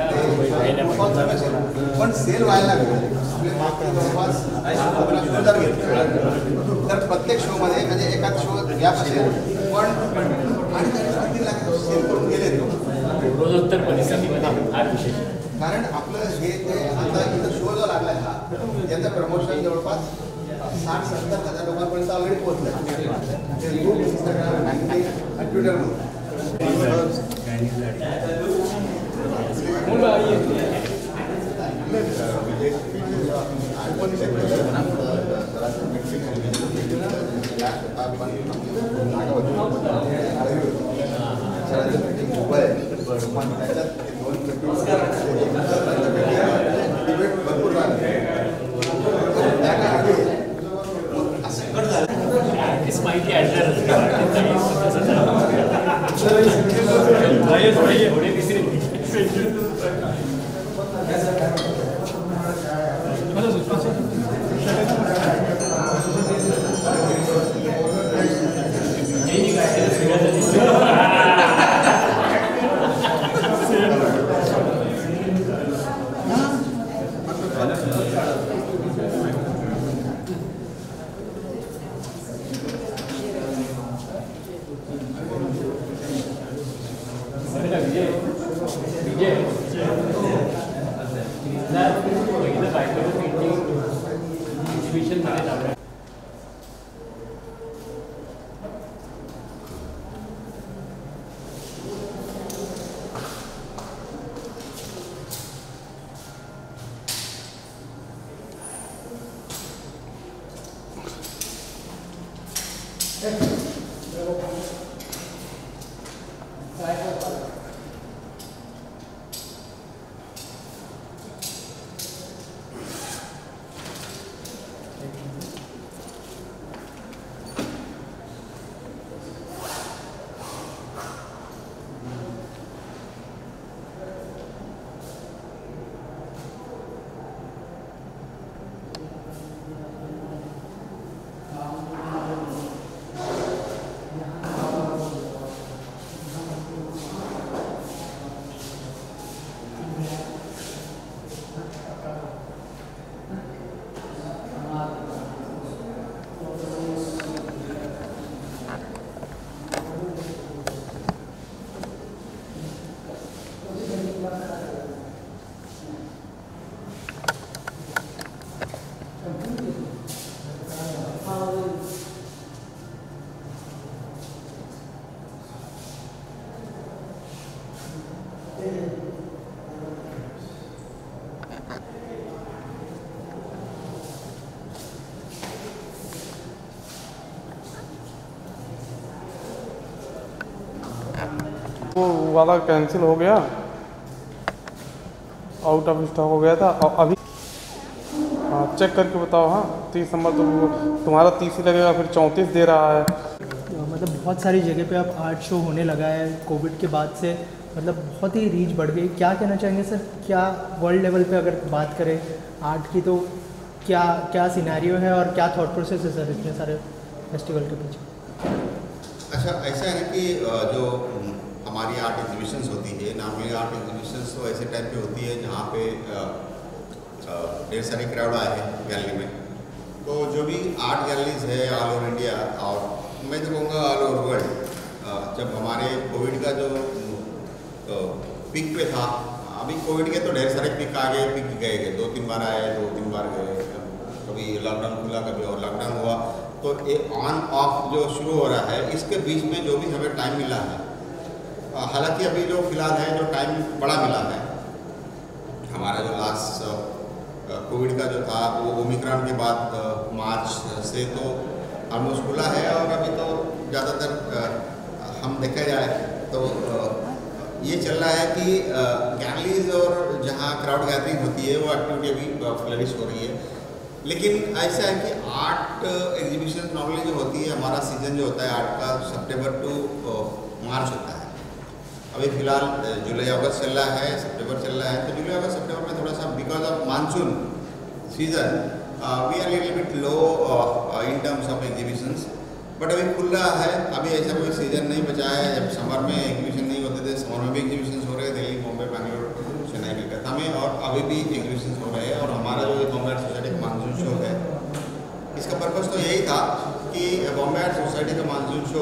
पण सेल व्हायला लागले आपले मागचे जवळपास हजार घेतले तर प्रत्येक शोमध्ये म्हणजे एकाच शो गॅप असेल पण आणि तीन लाख सेल करून गेले रोजोत्तर परिस्थितीमध्ये फार विशेष कारण आपलं हे जे आता इथं शो जो लागला हा याचं प्रमोशन जवळपास साठ सत्तर हजार लोकांपर्यंत ऑलरेडी पोहोचलं फेसबुक इंस्टाग्राम लिंक्डइन ट्विटरवर भरपूर आर्टिस्ट माहिती थोडे विसरेल. वो वाला कैंसिल हो गया, आउट ऑफ स्टॉक हो गया था। और अभी हाँ चेक करके बताओ। हाँ तीस नंबर तो तुम्हारा तीस ही लगेगा, फिर चौंतीस दे रहा है। मतलब बहुत सारी जगह पे अब आर्ट शो होने लगा है कोविड के बाद से, मतलब बहुत ही रीच बढ़ गई। क्या कहना चाहेंगे सर, क्या वर्ल्ड लेवल पे अगर बात करें आर्ट की तो क्या क्या सिनेरियो है और क्या थॉट प्रोसेस है सर इतने सारे फेस्टिवल के पीछे? अच्छा ऐसा है कि जो हमारी आर्ट एग्जीबिशंस होती है, नॉर्मली आर्ट एग्जीबिशंस तो ऐसे टाइप की होती है जहाँ पे ढेर सारी क्राउड आए हैं गैलरी में। तो जो भी आर्ट गैलरीज है ऑल ओवर इंडिया और मैं तो कहूँगा ऑल ओवर वर्ल्ड, जब हमारे कोविड का जो पिक पे था, अभी कोविड के तो ढेर सारे पिक आ गए, पिक गए गए, दो तीन बार आए, दो तीन बार गए, कभी लॉकडाउन खुला, कभी और लॉकडाउन हुआ। तो ये ऑन ऑफ जो शुरू हो रहा है, इसके बीच में जो भी हमें टाइम मिला है, हालांकि अभी जो फिलहाल है जो टाइम बड़ा मिला है, हमारा जो लास्ट कोविड का जो था वो ओमिक्रॉन के बाद मार्च से तो ऑलमोस्ट खुला है। और अभी तो ज़्यादातर हम देखा जाए तो ये चल रहा है कि गैलरीज और जहाँ क्राउड गैदरिंग होती है वो एक्टिविटी अभी फ्लरिश हो रही है। लेकिन ऐसा है कि आर्ट एग्जीबिशन नॉर्मली जो होती है, हमारा सीजन जो होता है आर्ट का सितंबर टू मार्च होता है। अभी फिलहाल जुलाई अगस्त चल रहा है, सितंबर चल रहा है, तो जुलाई अगस्त सितंबर में थोड़ा सा because of monsoon season we are little bit low in terms of exhibitions, but अभी खुल रहा है। अभी ऐसा कोई सीजन नहीं बचा है। जब समर में एग्जीबिशन नहीं होते थे, समर में भी एग्जीबिशन हो रहे हैं दिल्ली, मुंबई, बैंगलोर, चेन्नई, कलकत्ता में, और अभी भी एग्जीबिशन हो रहे हैं। और हमारा जो बॉम्बे आर्ट सोसाइटी का मानसून शो है, इसका पर्पज़ तो यही था कि बॉम्बे आर्ट सोसाइटी का मानसून शो,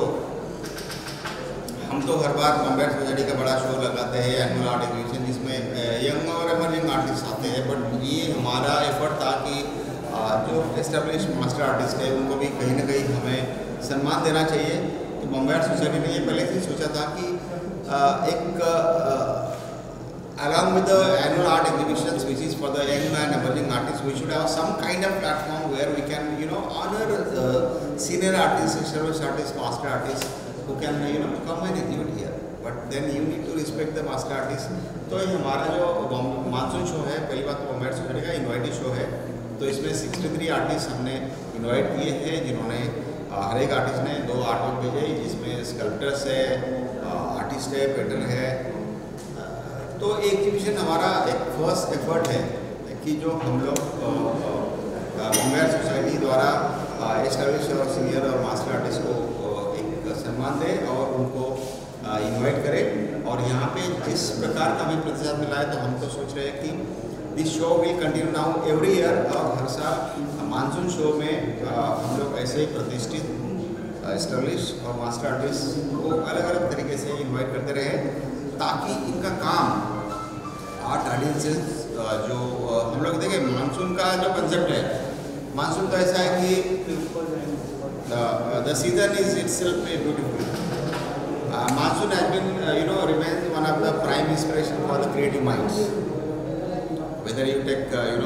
हम तो हर बार बॉम्बे आर्ट सोसाइटी का बड़ा शो लगाते हैं, एनुअल आर्ट एग्जीबिशन, जिसमें यंग और एमर्जिंग आर्टिस्ट आते हैं। बट ये हमारा एफर्ट था कि जो एस्टेब्लिश मास्टर आर्टिस्ट है उनको भी कहीं ना कहीं हमें सम्मान देना चाहिए। तो बॉम्बे आर्ट सोसाइटी ने ये पहले से सोचा था कि एक along with the annual art exhibitions which is for the young and emerging artists, we should have some kind of platform where we can you know honor the senior artists, established artists, master artists who can you know come and exhibit here. But then you need to respect the master artists. तो ये हमारा जो monsoon show है, पहली बात तो Bombay art society का invited show है। तो इसमें तिरसठ आर्टिस्ट हमने इन्वाइट किए हैं, जिन्होंने हर एक आर्टिस्ट ने दो आर्टवर्क भेजे, जिसमें स्कल्पटर्स है, आर्टिस्ट है, पेंटर है। तो एग्जीबिशन हमारा एक फर्स्ट एफर्ट है कि जो हम लोग बॉम्बे आर्ट सोसाइटी द्वारा एस्टैब्लिश और सीनियर और मास्टर आर्टिस्ट को एक सम्मान दें और उनको इनवाइट करें। और यहाँ पे जिस प्रकार का हमें प्रतिसाद मिला है, तो हम तो सोच रहे हैं कि this show will continue now every year, और हर साल मानसून शो में हम लोग ऐसे ही प्रतिष्ठित एस्टैब्लिश और मास्टर आर्टिस्ट को अलग अलग तरीके से इनवाइट करते रहे, ताकि इनका काम आर्ट ऑडियंसेस जो हम लोग देखें। मानसून का जो कंसेप्ट है, मानसून तो ऐसा है कि the season is itself a beautiful. Monsoon has been you know remains one of the prime inspiration for the creative minds, whether you take you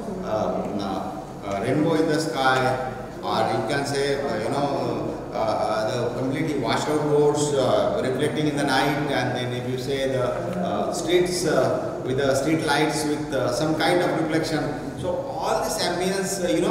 know rainbow in the sky, or you can say uh, you know uh, uh, the completely washed out roads uh, reflecting in the night, and then if you say the uh, streets uh, with the street lights with uh, some kind of reflection. So all this ambience uh, you know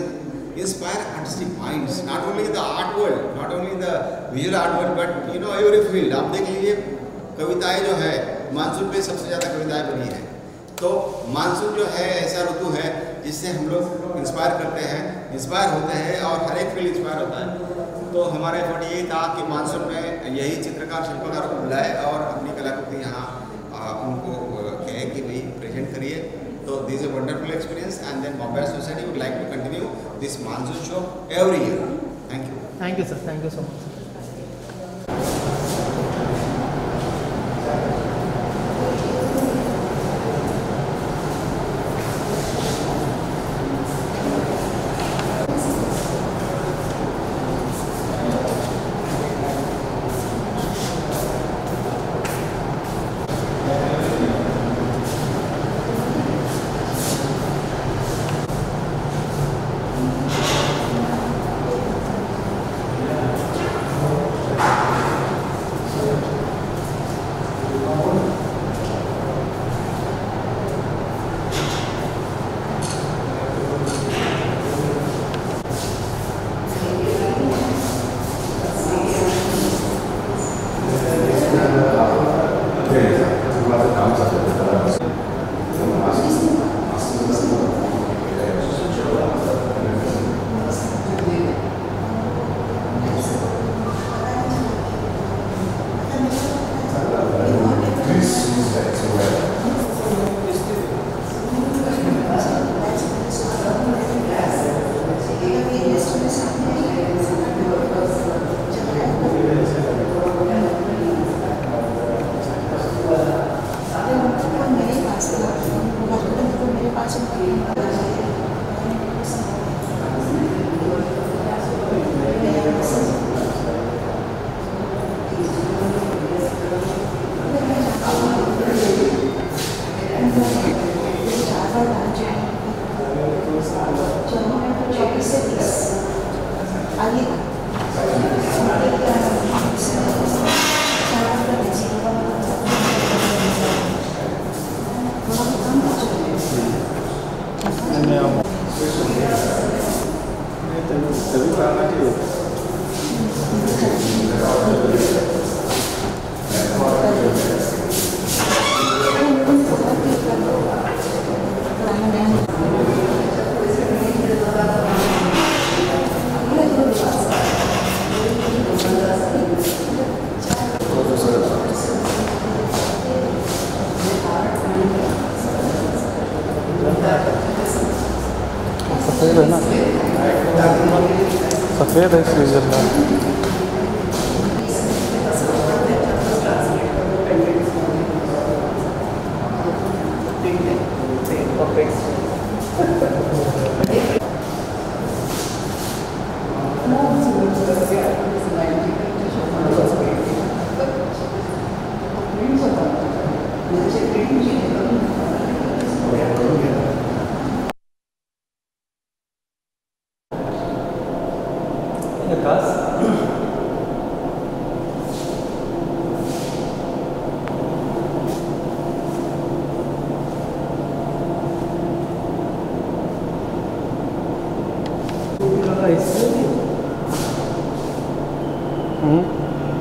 inspire artistic minds, not only the art world, not only the visual art world, but you know every field. आप देख लीजिए कविताएं जो है, monsoon पे सबसे ज़्यादा कविताएं बनी है। तो मानसून जो है ऐसा ऋतु है जिससे हम लोग इंस्पायर करते हैं, इंस्पायर होते हैं, और हर एक फील्ड इंस्पायर होता है। तो हमारा एफर्ट यही था कि मानसून में यही चित्रकार शिल्पकार को बुलाए और अपनी कलाकृति यहाँ उनको कहें कि भाई प्रेजेंट करिए। तो this a wonderful experience, and then Bombay art society would like to continue this monsoon show every year. Thank you. Thank you sir, thank you so much. आगे तभी कराना चाहिए। सफ़ेद है ना, सफ़ेद है इसलिए जल रहा है। हम्म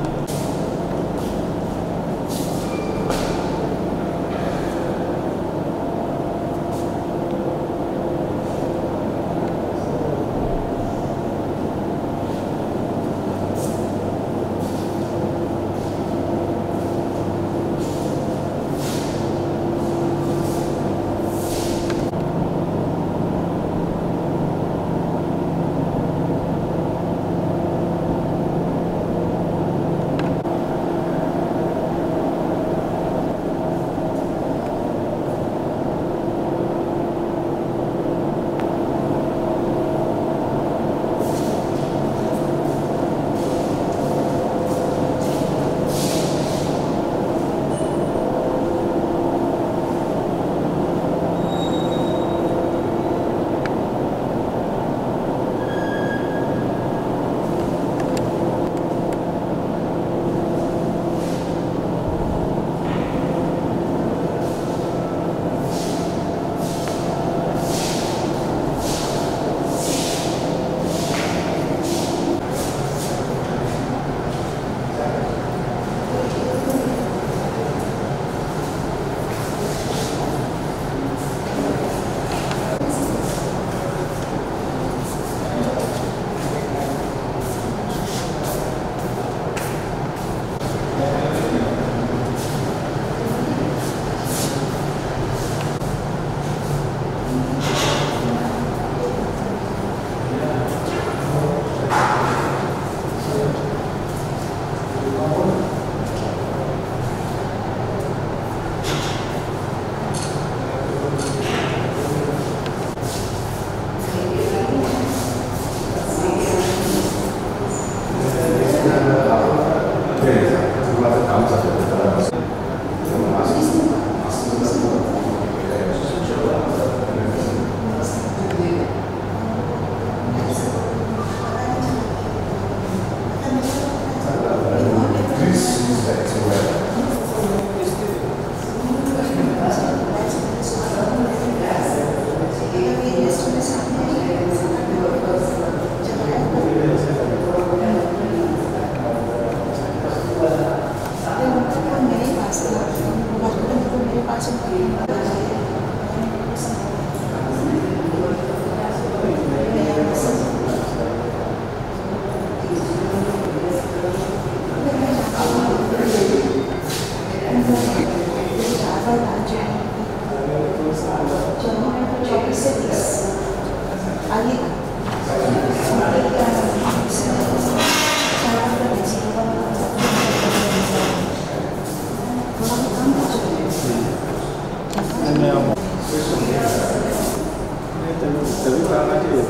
तभी कराना चाहिए।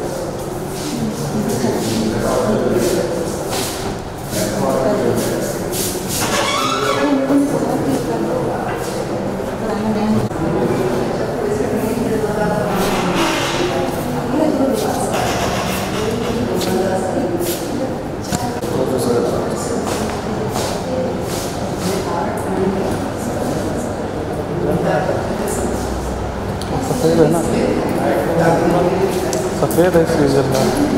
सफ़ेद है ना। सफ़ेद है इसलिए जल रहा है।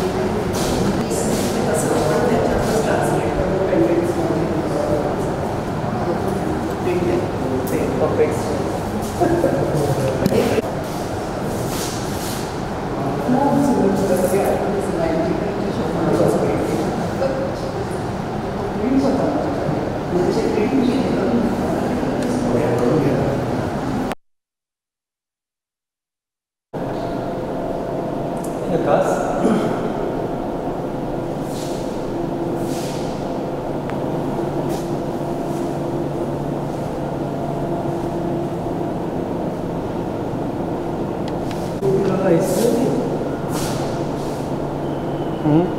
हम्म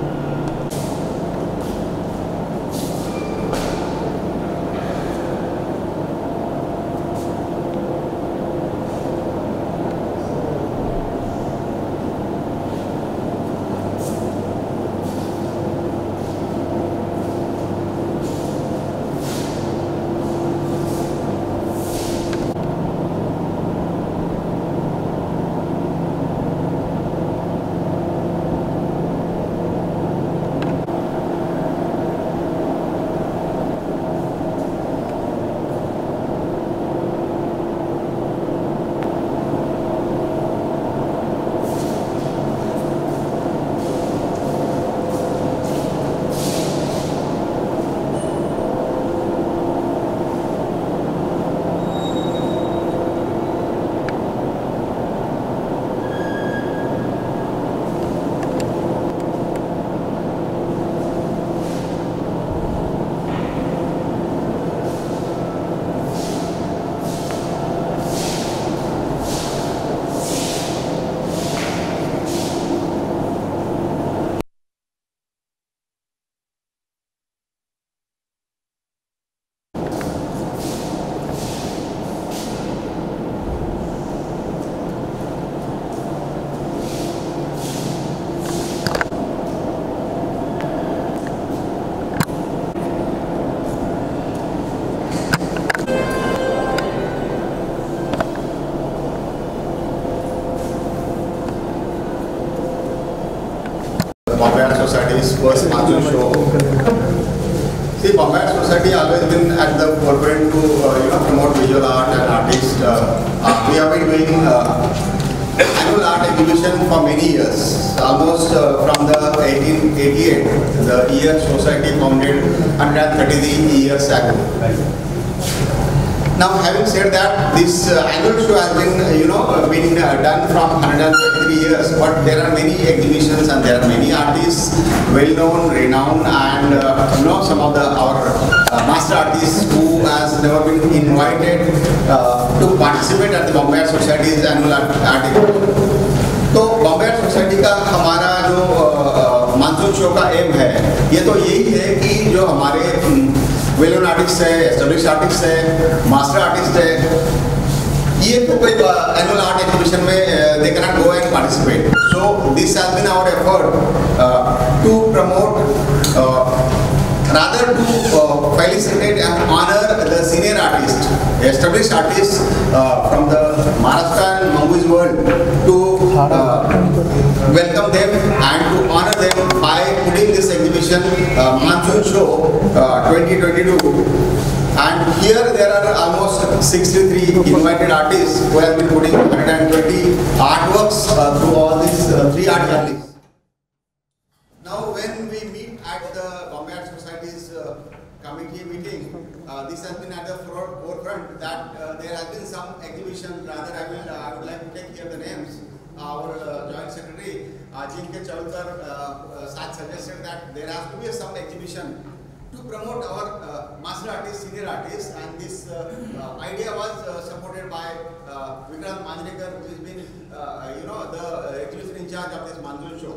Bombay Art Society's first monsoon show. See, Bombay Art Society always been at the forefront to uh, you know promote visual art and artists. Uh, uh, we have been doing uh, annual art exhibition for many years, almost uh, from the eighteen eighty-eight, the year society founded one hundred thirty-three years ago. Now, having said that, this uh, annual show has been, uh, you know, uh, been uh, done from one hundred thirty-three years, but there are many exhibitions and there are many artists, well-known, renowned, and uh, you know, some of the our uh, master artists who has never been invited uh, to participate at the Bombay Art Society's annual art, art exhibition. तो Bombay art society का हमारा जो monsoon show का M है, ये तो यही है कि जो हमारे वेल नोन आर्टिस्ट है, एस्टेब्लिश आर्टिस्ट है, मास्टर आर्टिस्ट है, ये तो कोई एनुअल आर्ट एग्जीबिशन में they can not go and participate. So this has been our effort to promote rather to uh, felicitate and honor the senior artists, established artists uh, from the Maharashtra and Mangu's world, to uh, welcome them and to honor them by putting this exhibition, uh, Monsoon Show uh, twenty twenty-two. And here there are almost sixty-three invited artists who have been putting one hundred twenty artworks uh, through all these uh, three art galleries. Now, when we meet at the Bombay Art Society's uh, committee meeting, uh, this has been at the forefront that uh, there has been some exhibition. Rather, I will uh, I would like to take here the names. Our uh, joint secretary, Ajinkya Chalkar, uh, uh, suggested that there has to be some exhibition to promote our uh, master artists, senior artists, and this uh, uh, idea was uh, supported by uh, Vikrant Manjrekar, who has been, uh, you know, the exhibition in charge of this Monsoon show.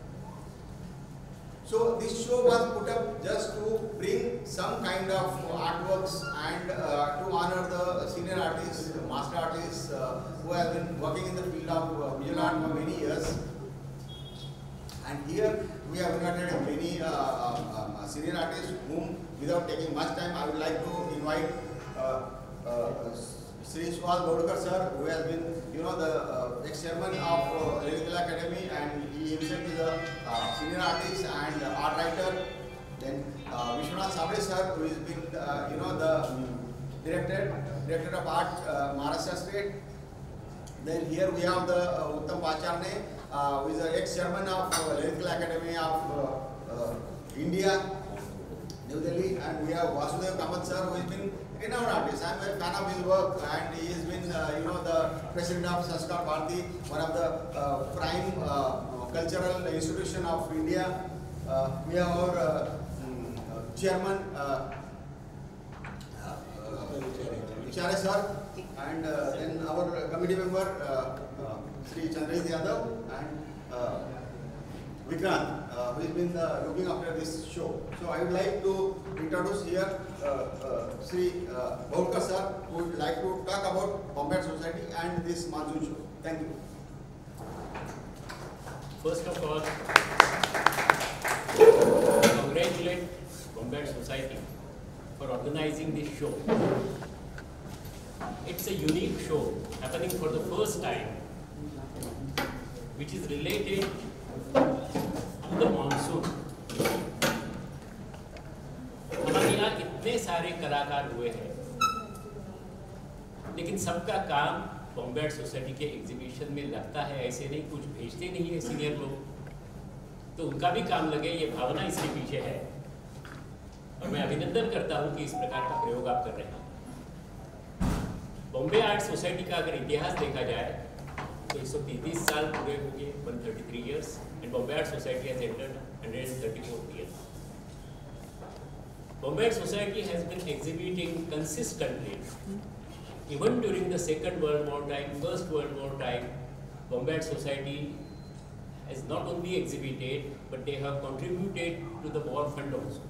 So this show was put up just to bring some kind of artworks and uh, to honor the senior artists, master artists uh, who have been working in the field of uh, visual art for many years. And here we have invited many uh, uh, uh, senior artists whom, without taking much time, I would like to invite uh, uh, Sri Suhas Bodkar sir, who has been, you know, the uh, ex-chairman of uh, Lalitala Academy, and he himself is a uh, senior artist and uh, art writer. Then uh, Vishwanath Sabde sir, who has been, uh, you know, the um, director, director of art, uh, Maharashtra State. Then here we have the uh, Uttam Pacharne, uh, who is the ex-chairman of uh, Lalitala Academy of uh, uh, India, New Delhi, and we have Vasudev Kamath sir, who has been renowned artist. I am a fan of his work, and he has been, uh, you know, the president of Sanskar Bharati, one of the uh, prime uh, cultural institution of India. Uh, we have our uh, um, uh, chairman, uh, Vicharya sir, and uh, then our committee member, uh, uh, Sri Chandrajit Yadav, and uh, Vikrant, uh, who has been uh, looking after this show. So I would like to introduce here uh, uh, Sri uh, Bhaulkar sir, who would like to talk about Bombay Art Society and this monsoon show. Thank you. First of all, congratulate Bombay Art Society for organizing this show. It's a unique show happening for the first time, which is related to the monsoon. हमारे यहाँ इतने सारे कलाकार हुए हैं, लेकिन सबका काम बॉम्बे आर्ट सोसाइटी के एग्जीबिशन में लगता है, ऐसे नहीं, कुछ भेजते नहीं है सीनियर लोग, तो उनका भी काम लगे, ये भावना इसके पीछे है। और मैं अभिनंदन करता हूँ कि इस प्रकार का प्रयोग आप कर रहे हैं। बॉम्बे आर्ट सोसाइटी का अगर इतिहास देखा जाए तो एक सौ तैंतीस साल पूरे हो गए, एक सौ तैंतीस years, and Bombay art society has entered one hundred thirty-fourth year. Bombay Art Society has been exhibiting consistently, even during the Second World War time, First World War time. Bombay Art Society has not only exhibited, but they have contributed to the war fund also.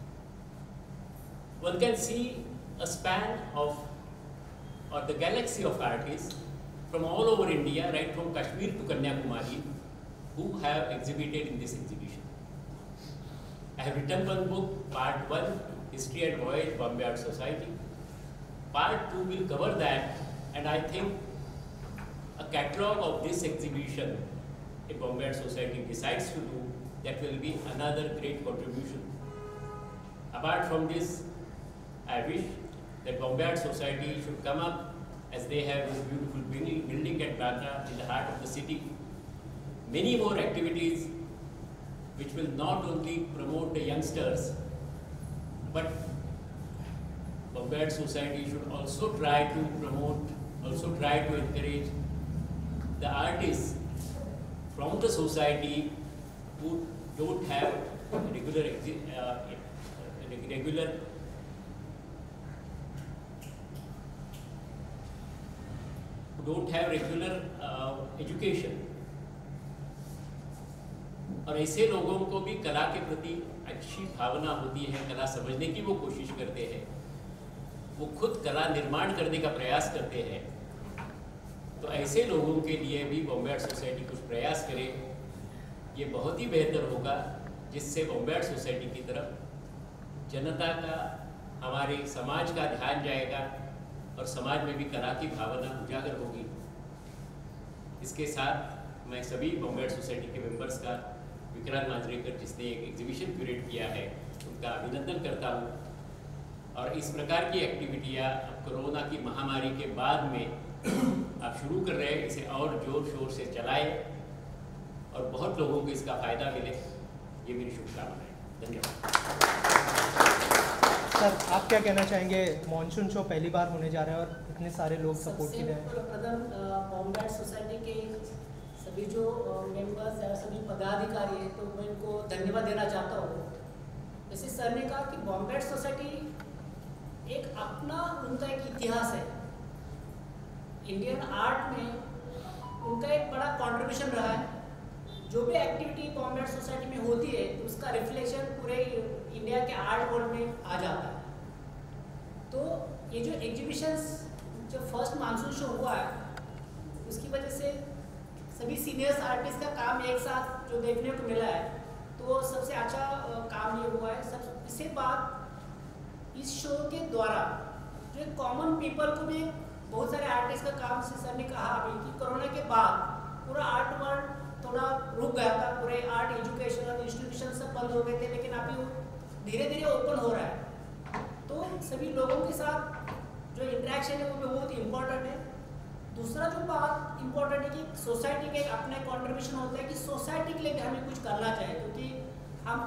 One can see a span of, or the galaxy of artists from all over India, right from Kashmir to Kanyakumari, who have exhibited in this exhibition. I have written one book, part one, History and Voyage, Bombay Art Society. Part two will cover that, and I think a catalogue of this exhibition, if Bombay Art Society decides to do, that will be another great contribution. Apart from this, I wish that Bombay Art Society should come up, as they have this beautiful building at Bandra in the heart of the city. Many more activities which will not only promote the youngsters, but Bombay Art Society should also try to promote, also try to encourage the artists from the society who don't have regular, uh, regular who don't have regular uh, education. और ऐसे लोगों को भी कला के प्रति अच्छी भावना होती है, कला समझने की वो कोशिश करते हैं, वो खुद कला निर्माण करने का प्रयास करते हैं, तो ऐसे लोगों के लिए भी बॉम्बे आर्ट सोसाइटी कुछ प्रयास करे, ये बहुत ही बेहतर होगा, जिससे बॉम्बे आर्ट सोसाइटी की तरफ जनता का, हमारे समाज का ध्यान जाएगा और समाज में भी कला की भावना उजागर होगी। इसके साथ मैं सभी बॉम्बे आर्ट सोसाइटी के मेंबर्स का, विक्रांत मांजरेकर जिसने एक एग्जीबिशन क्यूरेट किया है, उनका अभिनंदन करता हूँ। और इस प्रकार की एक्टिविटियाँ अब कोरोना की महामारी के बाद में आप शुरू कर रहे हैं, इसे और जोर शोर से चलाएं और बहुत लोगों को इसका फ़ायदा मिले, ये मेरी शुभकामनाएं। धन्यवाद। सर, आप क्या कहना चाहेंगे? मॉनसून शो पहली बार होने जा रहा है और इतने सारे लोग सपोर्ट की रहे हैं। सर्वप्रथम बॉम्बे आर्ट सोसाइटी के सभी जो मेंबर्स हैं, सभी पदाधिकारी हैं, तो मैं इनको धन्यवाद देना चाहता हूँ। जैसे सर ने कहा कि बॉम्बे आर्ट सोसाइटी एक अपना उनका एक इतिहास है, इंडियन आर्ट में उनका एक बड़ा कंट्रीब्यूशन रहा है। जो भी एक्टिविटी बॉम्बे आर्ट सोसाइटी में होती है, तो उसका रिफ्लेक्शन पूरे इंडिया के आर्ट वर्ल्ड में आ जाता है। तो ये जो एग्जीबिशंस, जो फर्स्ट मानसून शो हुआ है, उसकी वजह से सभी सीनियर्स आर्टिस्ट का काम एक साथ जो देखने को मिला है, तो सबसे अच्छा काम ये हुआ है। सब इससे बात इस शो के द्वारा जो कॉमन पीपल को भी, बहुत सारे आर्टिस्ट का काम से सर ने कहा अभी कि कोरोना के बाद धीरे धीरे ओपन हो रहा है। तो सभी लोगों के साथ जो इंटरेक्शन है वो बहुत इम्पोर्टेंट है। दूसरा जो बात इम्पोर्टेंट है कि सोसाइटी के अपने कंट्रीब्यूशन होता है कि सोसाइटी के लिए भी हमें कुछ करना चाहिए, क्योंकि हम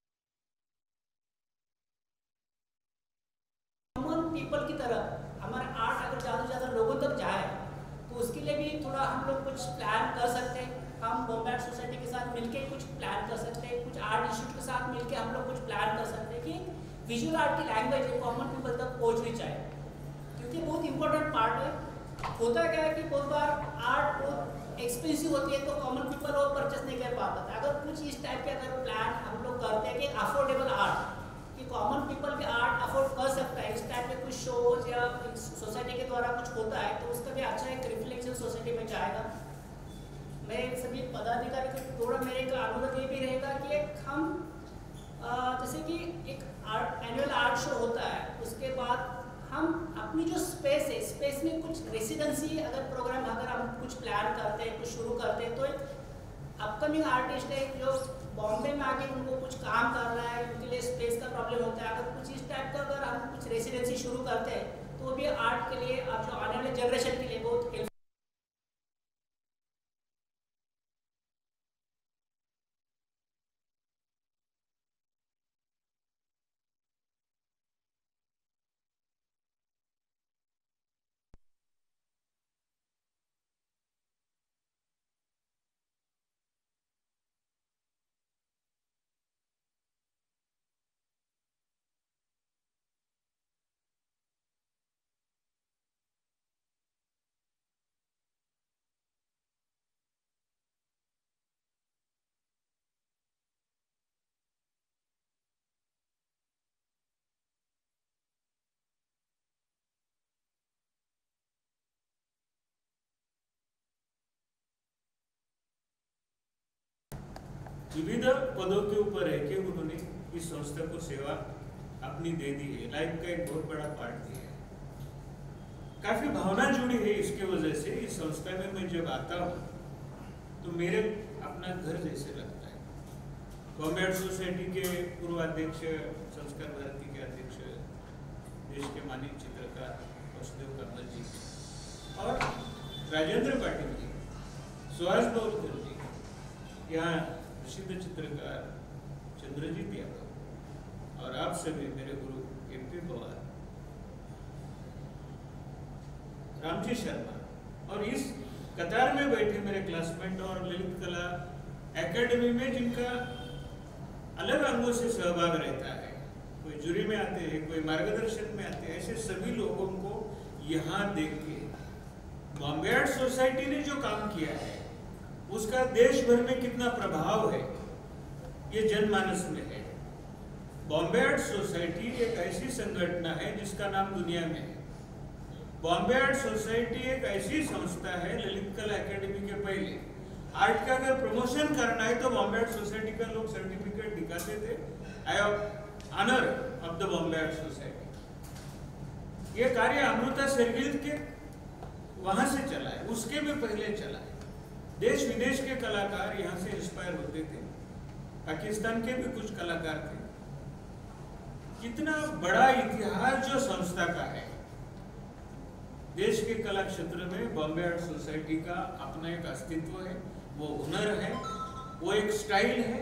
कॉमन पीपल की तरह हमारा आर्ट अगर ज़्यादा से ज़्यादा लोगों तक जाए तो उसके लिए भी थोड़ा हम लोग कुछ प्लान कर सकते हैं। हम बॉम्बे आर्ट सोसाइटी के साथ मिलके कुछ प्लान कर सकते हैं, कुछ आर्ट इंस्टीट्यूट के साथ मिलके हम लोग कुछ प्लान कर सकते हैं कि विजुअल आर्ट की लैंग्वेज है कॉमन पीपल तक पहुँचनी चाहिए, क्योंकि बहुत इंपॉर्टेंट पार्ट है। होता क्या है कि बहुत बार आर्ट बहुत एक्सपेंसिव होती है तो कॉमन पीपल वो परचेस नहीं कर पाता था। अगर कुछ इस टाइप के अगर प्लान हम लोग करते हैं कि अफोर्डेबल आर्ट, कि कॉमन पीपल भी आर्ट अफोर्ड कर सकता है, इस टाइप के कुछ शोज या सोसाइटी के द्वारा कुछ होता है तो उसका भी अच्छा एक रिफ्लेक्शन सोसाइटी में जाएगा। मैं सभी पदाधिकारी को थोड़ा मेरे का अनुरोध ये भी रहेगा कि एक हम जैसे कि एक आर्ट एनुअल आर्ट शो होता है, उसके बाद हम अपनी जो स्पेस है स्पेस में कुछ रेसिडेंसी अगर प्रोग्राम अगर हम कुछ प्लान करते हैं, कुछ शुरू करते हैं, तो एक अपकमिंग आर्टिस्ट है जो बॉम्बे में आके उनको कुछ काम कर रहा है, उनके लिए स्पेस का प्रॉब्लम होता है, अगर कुछ इस टाइप का अगर हम कुछ रेसिडेंसी शुरू करते हैं तो वो भी आर्ट के लिए और जो आने वाले जनरेशन के लिए बहुत हेल्प। विविध पदों के ऊपर रह के उन्होंने इस संस्था को सेवा अपनी दे दी है, लाइफ का एक बहुत बड़ा पार्ट दिया है। काफी भावना जुड़ी है इसके वजह से। इस संस्था में मैं जब आता हूँ तो मेरे अपना घर जैसे लगता है। बॉम्बे आर्ट सोसाइटी के पूर्व अध्यक्ष, संस्कार भारती के अध्यक्ष, देश के माननीय चित्रकार वसुदेव कमल जी और राजेंद्र पाटिल जी, सुहास बोरकर जी, यहाँ प्रसिद्ध चित्रकार चंद्रजीत यादव और आप सभी मेरे गुरु एम पी पवार, रामजी शर्मा और इस कतार में बैठे मेरे क्लासमेट और ललित कला एकेडमी में जिनका अलग अंगों से सहभाग रहता है, कोई जूरी में आते हैं, कोई मार्गदर्शन में आते हैं, ऐसे सभी लोगों को यहाँ देख के बॉम्बे आर्ट सोसाइटी ने जो काम किया है उसका देश भर में कितना प्रभाव है ये जनमानस में है। बॉम्बे आर्ट सोसाइटी एक ऐसी संगठन है जिसका नाम दुनिया में है। बॉम्बे आर्ट सोसाइटी एक ऐसी संस्था है, ललित कला एकेडमी के पहले आर्ट का अगर प्रमोशन करना है तो बॉम्बे आर्ट सोसाइटी का लोग सर्टिफिकेट दिखाते थे, I have honour of the Bombay art society. ये कार्य अमृता शेरगिल के वहां से चला है, उसके भी पहले चला है। देश विदेश के कलाकार यहाँ से इंस्पायर होते थे, पाकिस्तान के भी कुछ कलाकार थे। कितना बड़ा इतिहास जो संस्था का है। देश के कला क्षेत्र में बॉम्बे आर्ट सोसाइटी का अपना एक अस्तित्व है, वो हुनर है, वो एक स्टाइल है।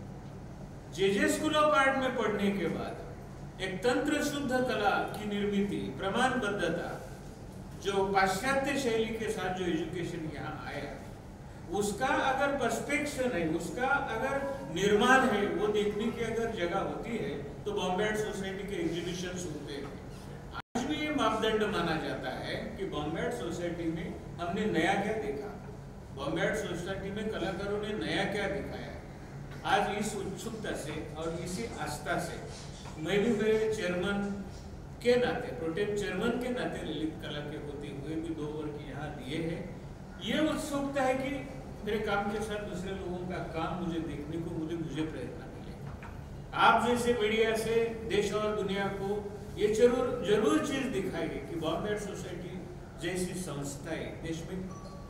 J J school of art में पढ़ने के बाद एक तंत्र शुद्ध कला की निर्मिति, प्रमाणबद्धता, जो पाश्चात्य शैली के साथ जो एजुकेशन यहाँ आया, उसका अगर पर्सपेक्शन है, उसका अगर निर्माण है, वो देखने की अगर जगह होती है तो बॉम्बे आर्ट सोसाइटी के एग्जीबिशंस होते हैं। आज भी ये मापदंड माना जाता है कि बॉम्बे आर्ट सोसाइटी में हमने नया क्या देखा, बॉम्बे आर्ट सोसाइटी में कलाकारों ने नया क्या दिखाया। आज इस उत्सुकता से और इसी आस्था से मैं भी मेरे चेयरमैन के नाते, प्रोटेम चेयरमैन के नाते ललित कला के होते हुए भी दो वर्ग यहाँ दिए हैं। ये उत्सुकता है कि मेरे काम के साथ दूसरे लोगों का काम मुझे देखने को, मुझे मुझे प्रेरणा मिले। आप जैसे मीडिया से देश और दुनिया को ये जरूर जरूर चीज दिखाइए कि बॉम्बे आर्ट सोसाइटी जैसी संस्थाएं देश में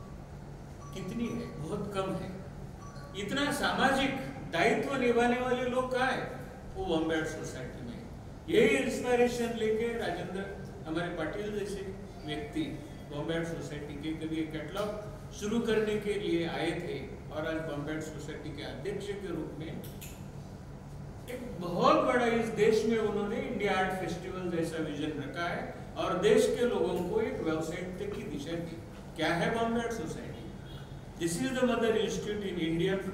कितनी है, बहुत कम है। इतना सामाजिक दायित्व निभाने वाले लोग कहाँ है? वो बॉम्बे आर्ट सोसाइटी में। यही इंस्पायरेशन लेके राजेंद्र हमारे पाटिल जैसे व्यक्ति बॉम्बे आर्ट सोसाइटी के कभी एक कैटलॉग शुरू करने के लिए आए थे और आज बॉम्बे आर्ट सोसाइटी के अध्यक्ष के रूप में एक बहुत बड़ा इस देश में उन्होंने इंडिया आर्ट फेस्टिवल जैसा विजन रखा है और देश के लोगों को एक व्यावसायिकता की दिशा दी। क्या है Bombay art society? This is the mother institute in Indian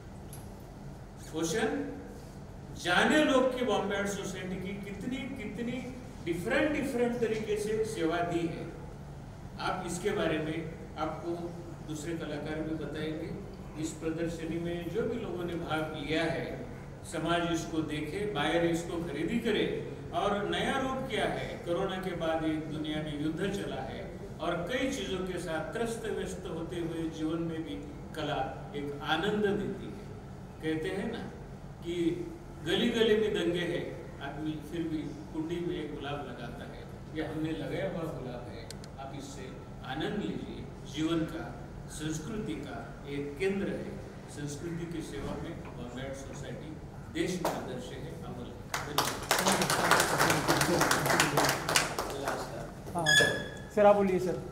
ocean. जाने लोग की बॉम्बे आर्ट सोसाइटी की कितनी कितनी डिफरेंट डिफरेंट तरीके से सेवा दी है। आप इसके बारे में आपको दूसरे कलाकार भी बताएंगे। इस प्रदर्शनी में जो भी लोगों ने भाग लिया है, समाज इसको देखे, बायर इसको खरीदी करे और नया रूप क्या है। कोरोना के बाद एक दुनिया में युद्ध चला है और कई चीज़ों के साथ त्रस्त व्यस्त होते हुए जीवन में भी कला एक आनंद देती है। कहते हैं ना कि गली गली में दंगे हैं, आदमी फिर भी कुंडी में एक गुलाब लगाता है। यह हमने लगाया हुआ गुलाब है। आप इससे आनंद लीजिए। जीवन का, संस्कृति का एक केंद्र है। संस्कृति की सेवा में बॉम्बे आर्ट सोसाइटी देश में आदर्श है, अमल हाँ सर, आप बोलिए सर।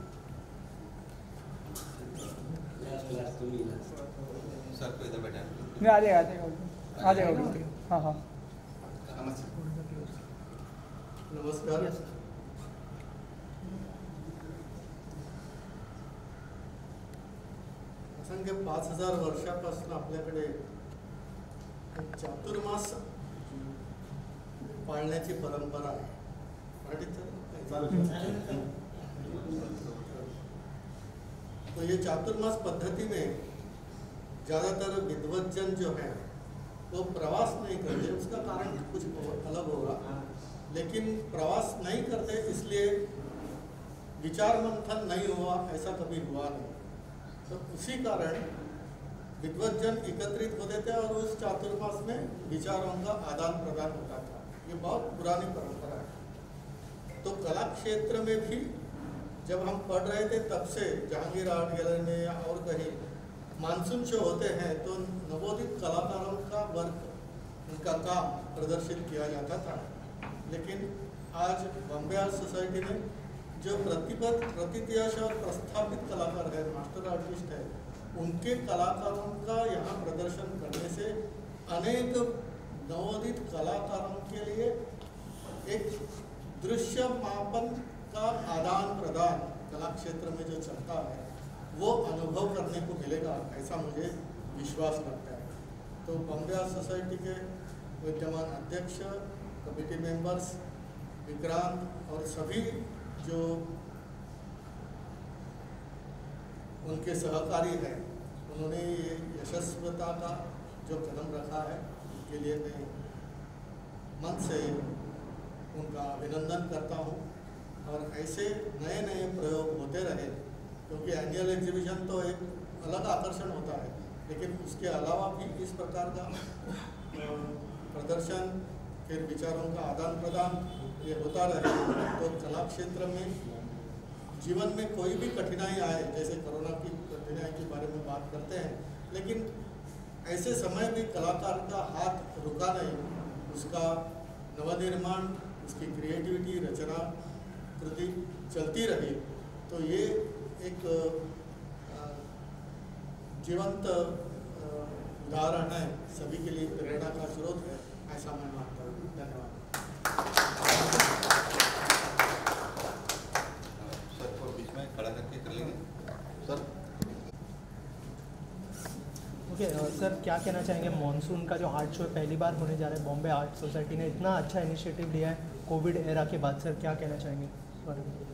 सर को इधर बैठा नहीं, आ जाएगा आ जाएगा आ जाएगा हाँ हाँ नमस्कार। असंख्य पाच हजार वर्षापासून आपल्याकडे चातुर्मास पाळण्याची परंपरा आहे। तो ये चातुर्मास पद्धति में ज़्यादातर विद्वज्जन जो हैं वो प्रवास नहीं करते। उसका कारण कुछ अलग होगा, लेकिन प्रवास नहीं करते इसलिए विचार मंथन नहीं हुआ, ऐसा कभी हुआ नहीं। तो उसी कारण विद्वज्जन एकत्रित होते थे और उस चातुर्मास में विचारों का आदान प्रदान होता था। ये बहुत पुरानी परंपरा है। तो कला क्षेत्र में भी जब हम पढ़ रहे थे तब से जहांगीर आर्ट गैलरी में या और कहीं मानसून शो होते हैं तो नवोदित कलाकारों का वर्क, उनका काम प्रदर्शित किया जाता था। लेकिन आज बॉम्बे आर्ट सोसाइटी में जो प्रतिबद्ध प्रतिथयश और प्रस्थापित कलाकार है, मास्टर आर्टिस्ट है, उनके कलाकारों का यहाँ प्रदर्शन करने से अनेक नवोदित कलाकारों के लिए एक दृश्य मापन का आदान प्रदान कला क्षेत्र में जो चलता है वो अनुभव करने को मिलेगा, ऐसा मुझे विश्वास लगता है। तो बॉम्बे आर्ट सोसाइटी के विद्यमान अध्यक्ष, कमेटी मेंबर्स, विक्रांत और सभी जो उनके सहकारी हैं, उन्होंने ये यशस्वता का जो कदम रखा है उसके लिए मैं मन से उनका अभिनंदन करता हूँ। और ऐसे नए नए प्रयोग होते रहे, क्योंकि एनुअल एग्जीबिशन तो एक अलग आकर्षण होता है, लेकिन उसके अलावा भी इस प्रकार का प्रदर्शन, फिर विचारों का आदान प्रदान ये होता रहे तो कला क्षेत्र में जीवन में कोई भी कठिनाई आए, जैसे कोरोना की कठिनाई के बारे में बात करते हैं, लेकिन ऐसे समय भी कलाकार का हाथ रुका नहीं, उसका नवनिर्माण, उसकी क्रिएटिविटी, रचना कृति चलती रही। तो ये एक जीवंत उदाहरण है, सभी के लिए प्रेरणा का स्रोत है, ऐसा मैं मानता हूँ। धन्यवाद। सर को बीच में खड़ा करके कर लेंगे सर। ओके okay, सर क्या कहना चाहेंगे, मॉनसून का जो आर्ट शो पहली बार होने जा रहा है, बॉम्बे आर्ट सोसाइटी ने इतना अच्छा इनिशिएटिव लिया है कोविड एरा के बाद, सर क्या कहना चाहेंगे इस बारे में?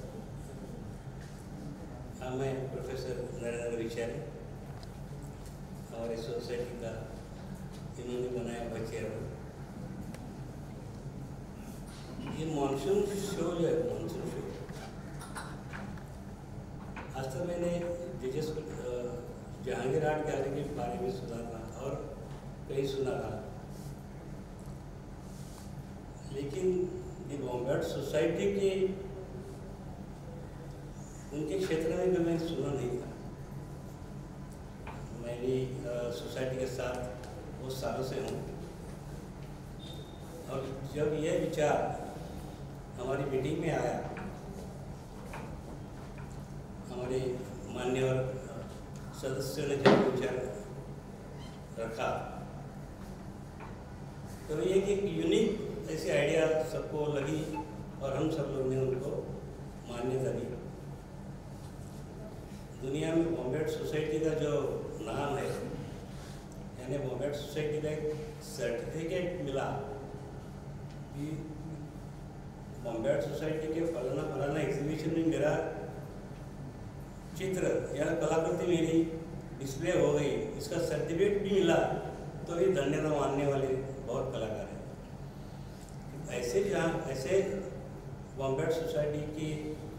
मैं प्रोफेसर नरेंद्र विचारे और इस सोसाइटी का इन्होंने बनाया हुआ चेयरमैन। ये मानसून शो जो है, मानसून शो आज तक मैंने जिस जहांगीर आर्ट गैलरी के बारे में सुना था और कहीं सुना था, लेकिन ये बॉम्बे आर्ट सोसाइटी के उनके क्षेत्र में भी मैंने सुना नहीं था। मेरी सोसाइटी के साथ बहुत सालों से हूँ जब ये विचार हमारी मीटिंग में आया, हमारे मान्यवर सदस्यों ने जब विचार रखा, तो ये एक यूनिक ऐसी आइडिया सबको लगी और हम सब लोग ने उनको मान्यता दी। दुनिया में बॉम्बेट सोसाइटी का जो नाम है, यानी बॉम्बेट सोसाइटी का एक सर्टिफिकेट मिला कि बॉम्बेट सोसाइटी के फलाना फलाना एग्जीबिशन में मेरा चित्र या कलाकृति मेरी डिस्प्ले हो गई, इसका सर्टिफिकेट भी मिला, तो भी धन्यता मानने वाले बहुत कलाकार हैं। ऐसे जहाँ ऐसे बॉम्बेट सोसाइटी की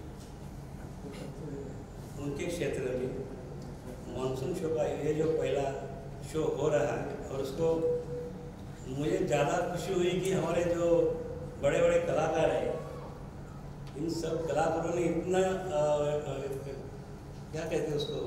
उनके क्षेत्र में मानसून शो का ये जो पहला शो हो रहा है, और उसको मुझे ज़्यादा खुशी हुई कि हमारे जो बड़े बड़े कलाकार हैं, इन सब कलाकारों ने इतना आ, आ, क्या कहते हैं उसको,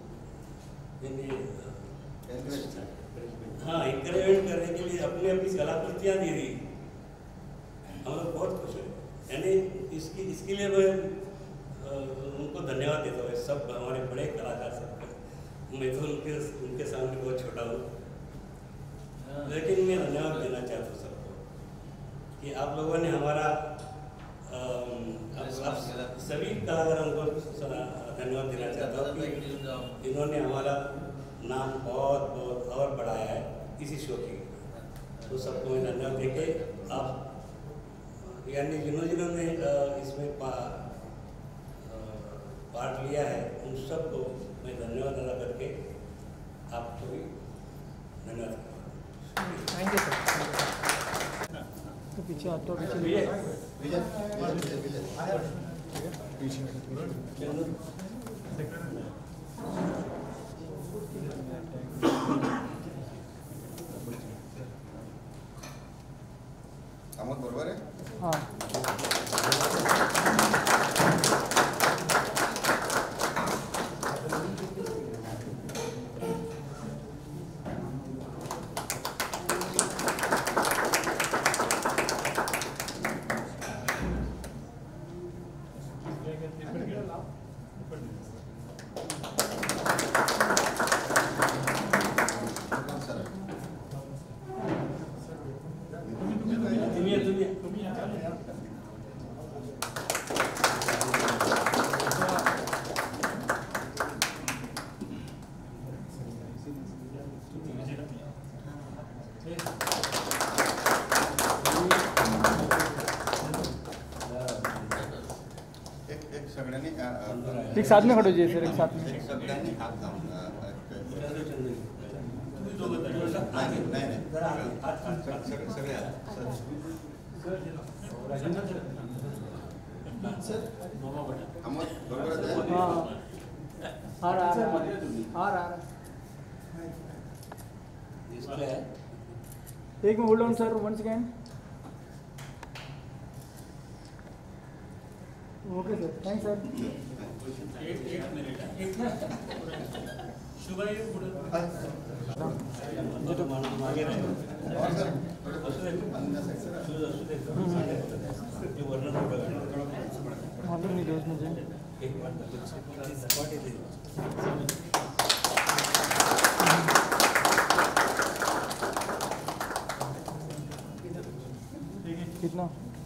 हाँ, इंकरेजमेंट करने के लिए अपनी अपनी कलाकृतियाँ दी थी। हम लोग बहुत खुश हैं। यानी इसकी इसके लिए मैं उनको धन्यवाद देता हूँ, सब हमारे बड़े कलाकार सब। मैं तो उनके उनके सामने बहुत छोटा हूँ, लेकिन मैं धन्यवाद देना चाहता हूँ सबको कि आप लोगों ने हमारा आप सभी कलाकारों को धन्यवाद देना चाहता हूँ कि इन्होंने हमारा नाम बहुत बहुत और बढ़ाया है इसी शो के। तो सबको मैं धन्यवाद देके, आप यानी जिन्होंने जिन्होंने इसमें पा पार्ट लिया है, उन सबको मैं धन्यवाद अदा करके आपको भी धन्यवाद। Thank you sir. तो पीछे आता पीछे अमोद बरोबर है? हाँ। एक साथ में खड़ो जी सर, एक साथ में। सगळ्यांनी हात लावून सगळे अमोद बरोबर आहे? हाँ, आ रहा है, आ रहा है। एक minute hold on sir, one second. Okay sir, thanks sir. एक एक मिनिट एक शुभ आहे पुढे तो मागे राहील वर्णन मालूम नहीं दोस्त मुझे। एक कितना?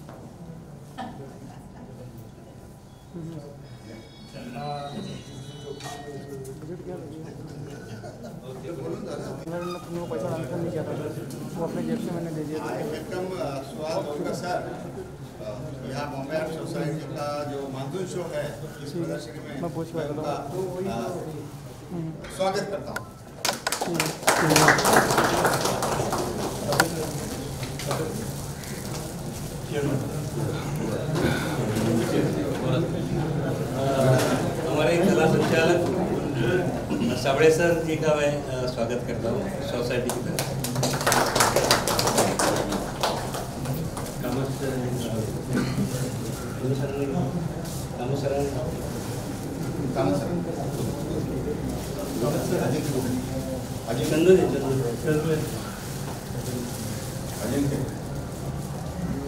मैंने पैसा ट्रांसफर नहीं किया था, वो अपने जेब से मैंने दे दिया था। वेलकम स्वागत होगा सर। यहाँ बॉम्बे आर्ट सोसाइटी का जो मानसून शो है, इस प्रदर्शनी में मैं पूछ रहा था, तो उनका स्वागत करता हूँ। हमारे कला संचालक साबड़े सर जी का मैं स्वागत करता हूँ सोसाइटी की तरफ। अजिंक्य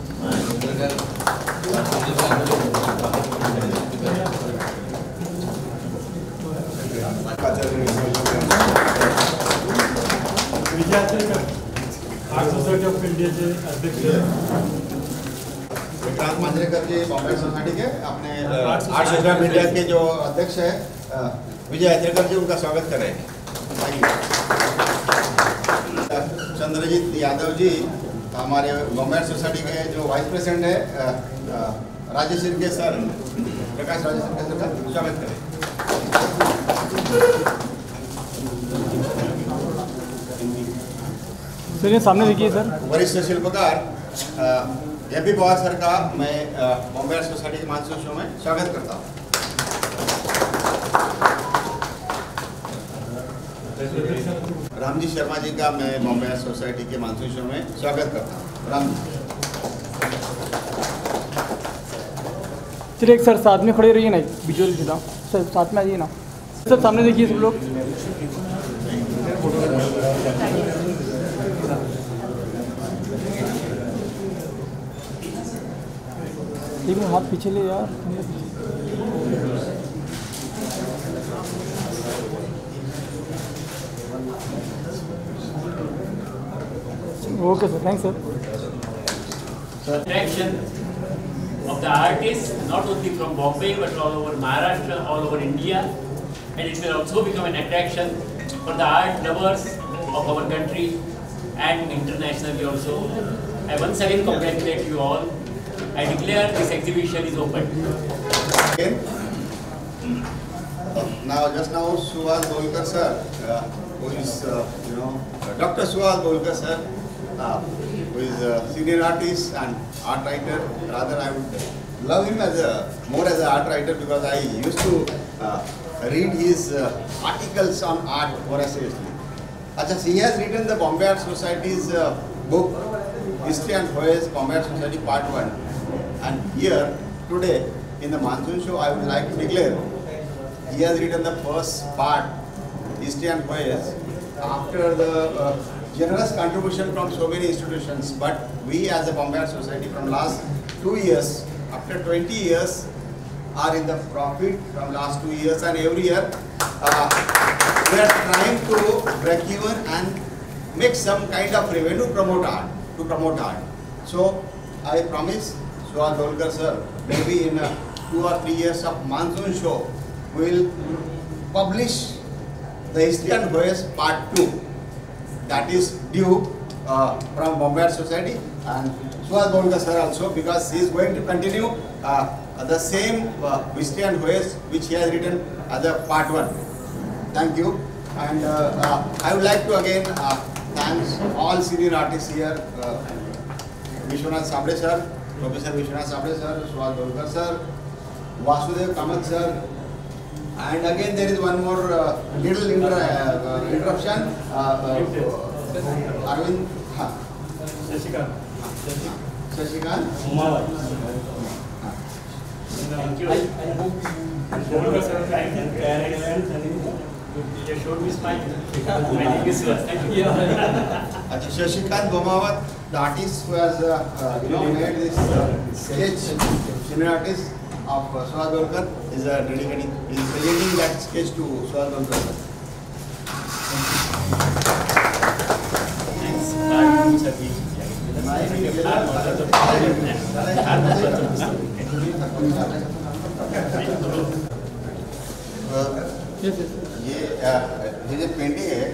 आर्ट सोसायटी ऑफ इंडियाचे अध्यक्ष विक्रांत मांजरेकर जी बॉम्बे सोसाइटी के अपने आर्ट सोसाइटी ऑफ इंडिया के जो अध्यक्ष है विजय अजरेकर जी, उनका स्वागत करें। चंद्रजीत यादव जी हमारे बॉम्बे आर्ट सोसाइटी के जो वाइस प्रेसिडेंट है राजेश शिर्के सर, प्रकाश राजेश शिर्के सर का स्वागत करें। सर सामने देखिए सर। वरिष्ठ शिल्पकार एम पी पवार सर का मैं बॉम्बे आर्ट सोसाइटी के मानसून शो में स्वागत करता हूँ। रामजी शर्मा जी का मैं बॉम्बे आर्ट सोसाइटी के मानसून शो में स्वागत करता हूँ। राम जी चलिए एक सर साथ में खड़े रहिए ना, विजुअल सीधा सर साथ में आइए ना सर, सामने देखिए सब लोग। ठीक है, हाथ पीछे ले यार। Okay sir, thanks sir. Attraction of the artists, not only from Bombay but all over Maharashtra, all over India, and it will also become an attraction for the art lovers of our country and internationally also. I once again congratulate you all. I declare this exhibition is open. Again, now just now Suhas Dolkar sir, uh, who is uh, you know Doctor Suhas Dolkar sir, uh, who is a senior artist and art writer. Rather, I would love him as a more as an art writer because I used to uh, read his uh, articles on art voraciously. Achha, he has written the Bombay Art Society's uh, book History and Voyage, Bombay Art Society Part One. And here, today, in the Monsoon Show, I would like to declare, he has written the first part, History and Voyage, after the uh, generous contribution from so many institutions. But we as a Bombay Art Society from last two years, after twenty years, are in the profit from last two years, and every year, uh, we are trying to break even and make some kind of revenue promote art, to promote art. So, I promise Suhas Dolkar sir, maybe in uh, two or three years of Monsoon Show, we will publish the History and Voyage Part two. That is due uh, from Bombay Art Society and Suhas Dolkar sir also, because he is going to continue uh, the same uh, History and Voyage which he has written as a Part one. Thank you. And uh, uh, I would like to again uh, thanks all senior artists here, uh, Vishwanath Sabre sir, Professor Vishwanath Sabre sir, Suhas Dolkar sir, Vasudev Kamat sir, and again there is one more uh, little inter uh, interruption. Uh, uh, Arvind, huh. Shashikant. Shashikant. Thank you. I, I hope Dolkar sir can You showed me smile. My name is Suhas. Thank you. Achha, Shashikant Bomawat, the artist who has uh, uh, you know made this uh, sketch, senior artist of uh, Suhas Dolkar, is uh, dedicating, is presenting that sketch to Suhas Dolkar. ये हे जे painting आहे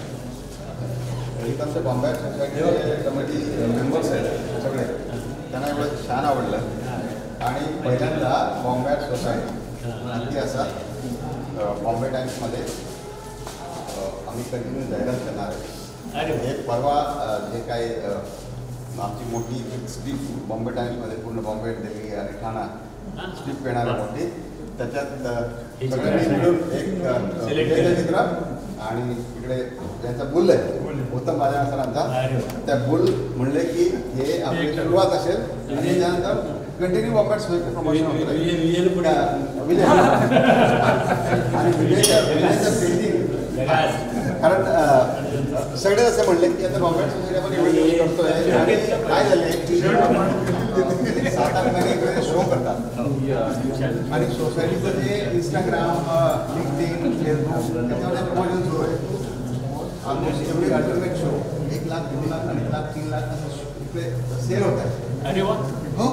हे Bombay society committee members आहेत सगळे, त्यांना एवढं छान आवडलं आणि पहिल्यांदा बॉम्बे आर्ट सोसायटी इतिहासात बॉम्बे टाइम्समध्ये आम्ही कंटिन्यू जाहिरात करणार आहे. हे परवा जे काही आमची मोठी स्ट्रीप बॉम्बे टाइम्समध्ये पूर्ण बॉम्बे, दिल्ली आणि ठाणा स्ट्रीप येणार आहे मोठी, त्याच्यात सगळ्यांनी मिळून एक चित्र आणि इकडे ज्यांचा बुल आहे उत्तम बाजार सरांचा, त्या बुल म्हणले की हे आपली सुरुवात असेल आणि त्यानंतर कंटिन्यू बॉम्बे प्रमोशन होतं. विजय आणि विजयच्या विजयचं पेंटिंग, कारण सगळे असं म्हणले की आता बॉम्बे सोसायटी आपण इव्हेंट करतोय आणि काय झाले सात आठ महिने शो करतात आणि सोसायटीचं जे इंस्टाग्राम लिंक्डइन फेसबुक त्याच्यावर प्रमोशन सुरू आहे ऑलमोस्ट एवढे अल्टरनेट शो एक लाख दोन लाख अडीच लाख तीन लाख असं इकडे सेल होत आहे. अरे वा. हो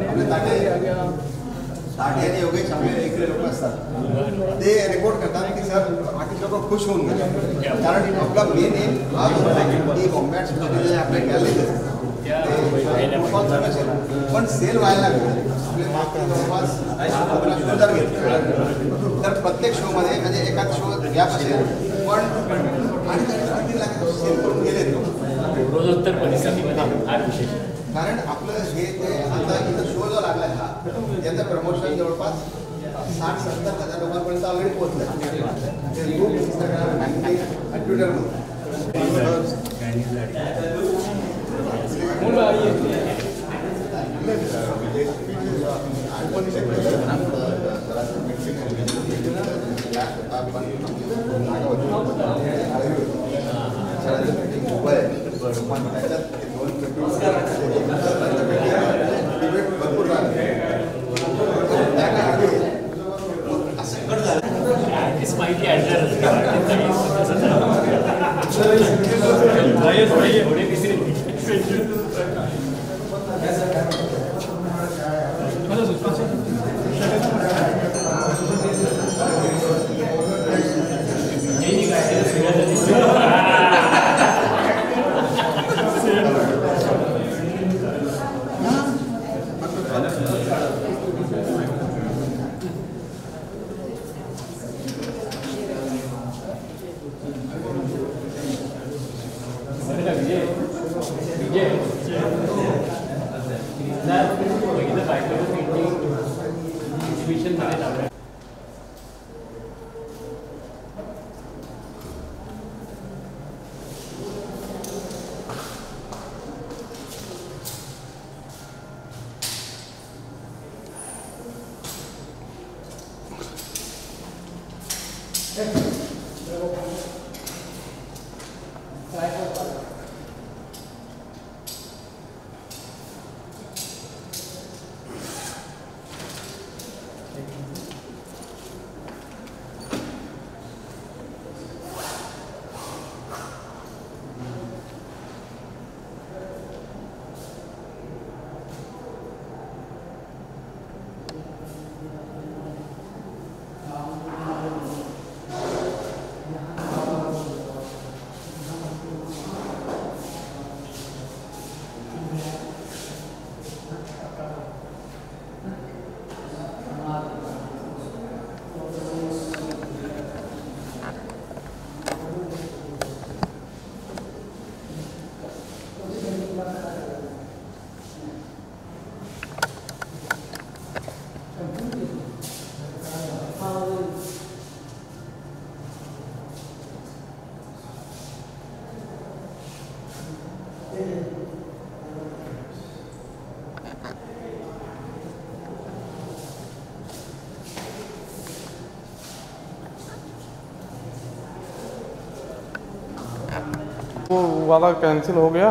ताटे आणि योगेश आपले इकडे लोक असतात ते रिपोर्ट करतात की सर आर्टिस्ट लोक खुश होऊन गेले कारण आपला मेन एम हा होता की कॉम्बॅट जे आपल्या गॅलरीज पण सेल व्हायला लागले आपले मागचे जवळपास शो जर घेतले तर प्रत्येक शोमध्ये म्हणजे एकाच शो गॅप असेल पण आणि किती लाख सेल करून गेले रोजोत्तर परिस्थितीमध्ये फार विशेष कारण आपलं हे जे आता इथं शो जो लागलाय हा त्याचं प्रमोशन जवळपास साठ सत्तर हजार लोकांपर्यंत ऑलरेडी पोहोचलं फेसबुक इंस्टाग्राम आणि ट्विटरमध्ये. भरपूर आर्टिस्ट माहिती वो वाला कैंसिल हो गया,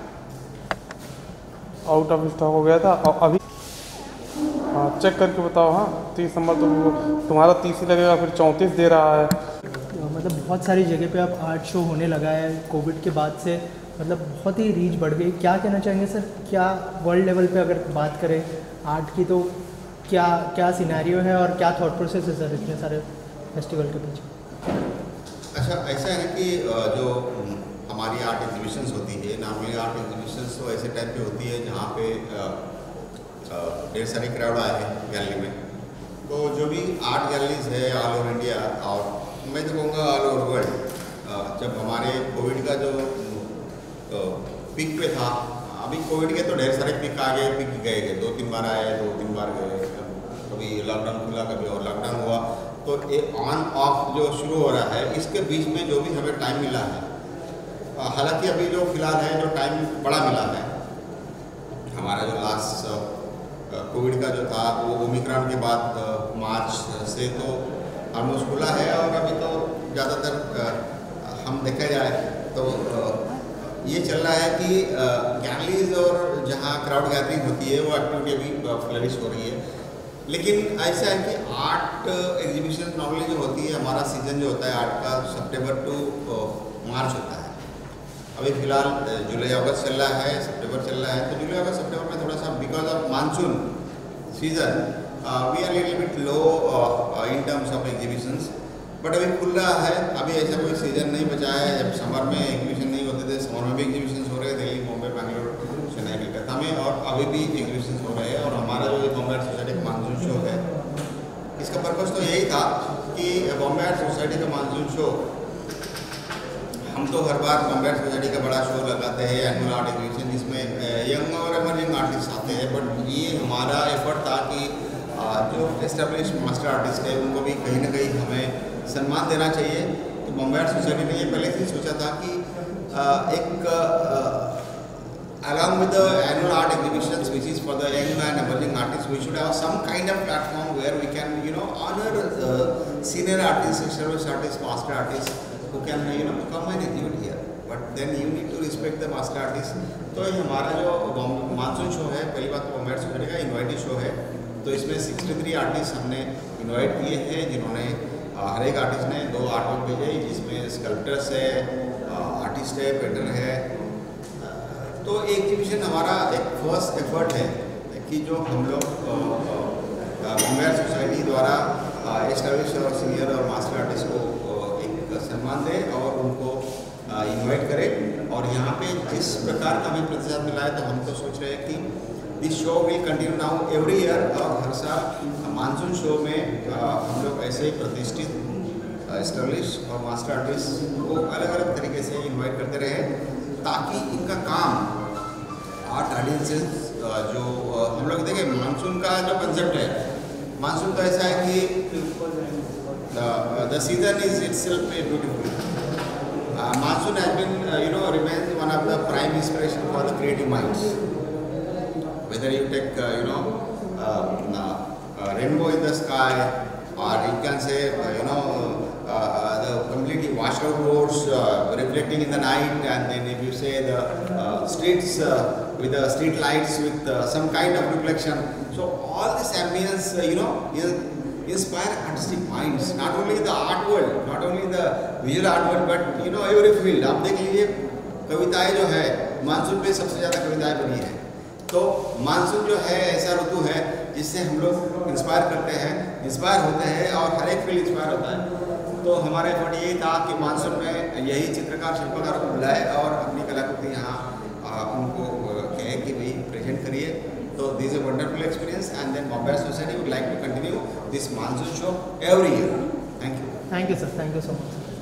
आउट ऑफ स्टॉक हो गया था. और अभी हाँ चेक करके बताओ. हाँ तीस नंबर तो तुम्हारा तीस ही लगेगा, फिर चौंतीस दे रहा है. मतलब बहुत सारी जगह पे अब आर्ट शो होने लगा है कोविड के बाद से, मतलब बहुत ही रीच बढ़ गई. क्या कहना चाहेंगे सर, क्या वर्ल्ड लेवल पे अगर बात करें आर्ट की तो क्या क्या सिनेरियो है और क्या थॉट प्रोसेस है सर इतने सारे फेस्टिवल के पीछे? अच्छा, ऐसा है कि जो हमारी आर्ट एग्जीबिशंस होती है, नॉर्मली आर्ट एग्जीबिशंस तो ऐसे टाइप की होती है जहाँ पे ढेर सारी क्राउड आए हैं गैलरी में. तो जो भी आर्ट गैलरीज है ऑल ओवर इंडिया, और मैं तो कहूँगा ऑल ओवर वर्ल्ड, जब हमारे कोविड का जो पिक पे था, अभी कोविड के तो ढेर सारे पिक आ गए, पिक गए गए, दो तीन बार आए, दो तीन बार गए, कभी लॉकडाउन खुला, कभी और लॉकडाउन हुआ. तो एक ऑन ऑफ जो शुरू हो रहा है, इसके बीच में जो भी हमें टाइम मिला है, हालांकि अभी जो फिलहाल है जो टाइम बड़ा मिला है, हमारा जो लास्ट कोविड का जो था वो ओमिक्रॉन के बाद मार्च से तो ऑलमोस्ट खुला है. और अभी तो ज़्यादातर हम देखा जाए तो ये चल रहा है कि गैलरीज और जहाँ क्राउड गैदरिंग होती है वो एक्टिविटी अभी फ्लरिश हो रही है, लेकिन ऐसा है कि आर्ट एग्जीबिशन नॉर्मली जो होती है, हमारा सीजन जो होता है आर्ट का सितंबर टू मार्च होता है। अभी फिलहाल जुलाई अगस्त चल रहा है, सितंबर चल रहा है, तो जुलाई अगस्त सितंबर में थोड़ा सा because of monsoon season we are little bit low in terms of exhibitions, but अभी खुल रहा है। अभी ऐसा कोई सीजन नहीं बचा है, जब समर में एग्जीबिशन नहीं होते थे, समर में भी एग्जीबिशन हो रहे हैं दिल्ली, बॉम्बे, बैंगलोर, चेन्नई, कलकत्ता में, और अभी भी एग्जीबिशन हो रहे हैं। और हमारा जो बॉम्बे आर्ट सोसाइटी का मानसून शो है, इसका पर्पज़ तो यही था कि बॉम्बे आर्ट सोसाइटी का मानसून शो, हम तो हर बार बॉम्बे आर्ट सोसाइटी का बड़ा शो लगाते हैं, एनुअल आर्ट एग्जीबिशन, जिसमें यंग और एमर्जिंग आर्टिस्ट आते हैं, बट ये हमारा एफर्ट था कि जो एस्टेब्लिश मास्टर आर्टिस्ट है उनको भी कहीं ना कहीं हमें सम्मान देना चाहिए। तो बॉम्बे आर्ट सोसाइटी ने ये पहले से ही सोचा था कि एक along with the annual art exhibitions which is for the young and emerging artists, we should have some kind of platform where we can you know honor uh, senior artists, service artists, master artists who can you know come and exhibit here, but then you need to respect the master artists. तो ये हमारा जो monsoon show है, पहली बात तो Bombay art society का invitee show है, तो इसमें तिरसठ आर्टिस्ट हमने इन्वाइट किए हैं, जिन्होंने हर एक आर्टिस्ट ने दो आर्ट वर्क भेजे, जिसमें स्कल्पटर्स है, आर्टिस्ट है, पेंटर है। तो एग्जीबिशन हमारा एक फर्स्ट एफर्ट है कि जो हम लोग बॉम्बे आर्ट सोसाइटी द्वारा एस्टैब्लिश और सीनियर और मास्टर आर्टिस्ट को एक सम्मान दें और उनको इनवाइट करें। और यहाँ पे जिस प्रकार का हमें प्रतिसाद मिला है, तो हम तो सोच रहे हैं कि this show will continue now every year, और हर साल मानसून शो में हम लोग ऐसे ही प्रतिष्ठित एस्टैब्लिश और मास्टर आर्टिस्ट को अलग अलग तरीके से इन्वाइट करते रहे, ताकि इनका काम आर्ट ऑडियंसेस जो हम लोग देखें, मानसून का जो कंसेप्ट है, मानसून तो ऐसा है कि the season is itself beautiful. Monsoon has been you know remains one of the prime inspiration for the creative minds, whether you take you know rainbow in the sky, or you can say uh, you know uh, uh, the completely washed out roads uh, reflecting in the night, and then if you say the uh, streets uh, with the street lights with uh, some kind of reflection. So all this ambience uh, you know inspire artistic minds, not only in the art world, not only in the visual art world, but you know every field. आप देख लीजिए कविताएं जो है, monsoon पे सबसे ज़्यादा कविताएं बनी है। तो मानसून जो है ऐसा ऋतु है जिससे हम लोग इंस्पायर करते हैं, इंस्पायर होते हैं, और हर एक फील्ड इंस्पायर होता है। तो हमारा एफर्ट यही था कि मानसून में यही चित्रकार शिल्पकारों को बुलाए और अपनी कलाकृति यहाँ उनको कहे कि भाई प्रेजेंट करिए। तो this is a wonderful experience, and then Bombay art society would like to continue this monsoon show every year. Thank you. Thank you sir, thank you so much.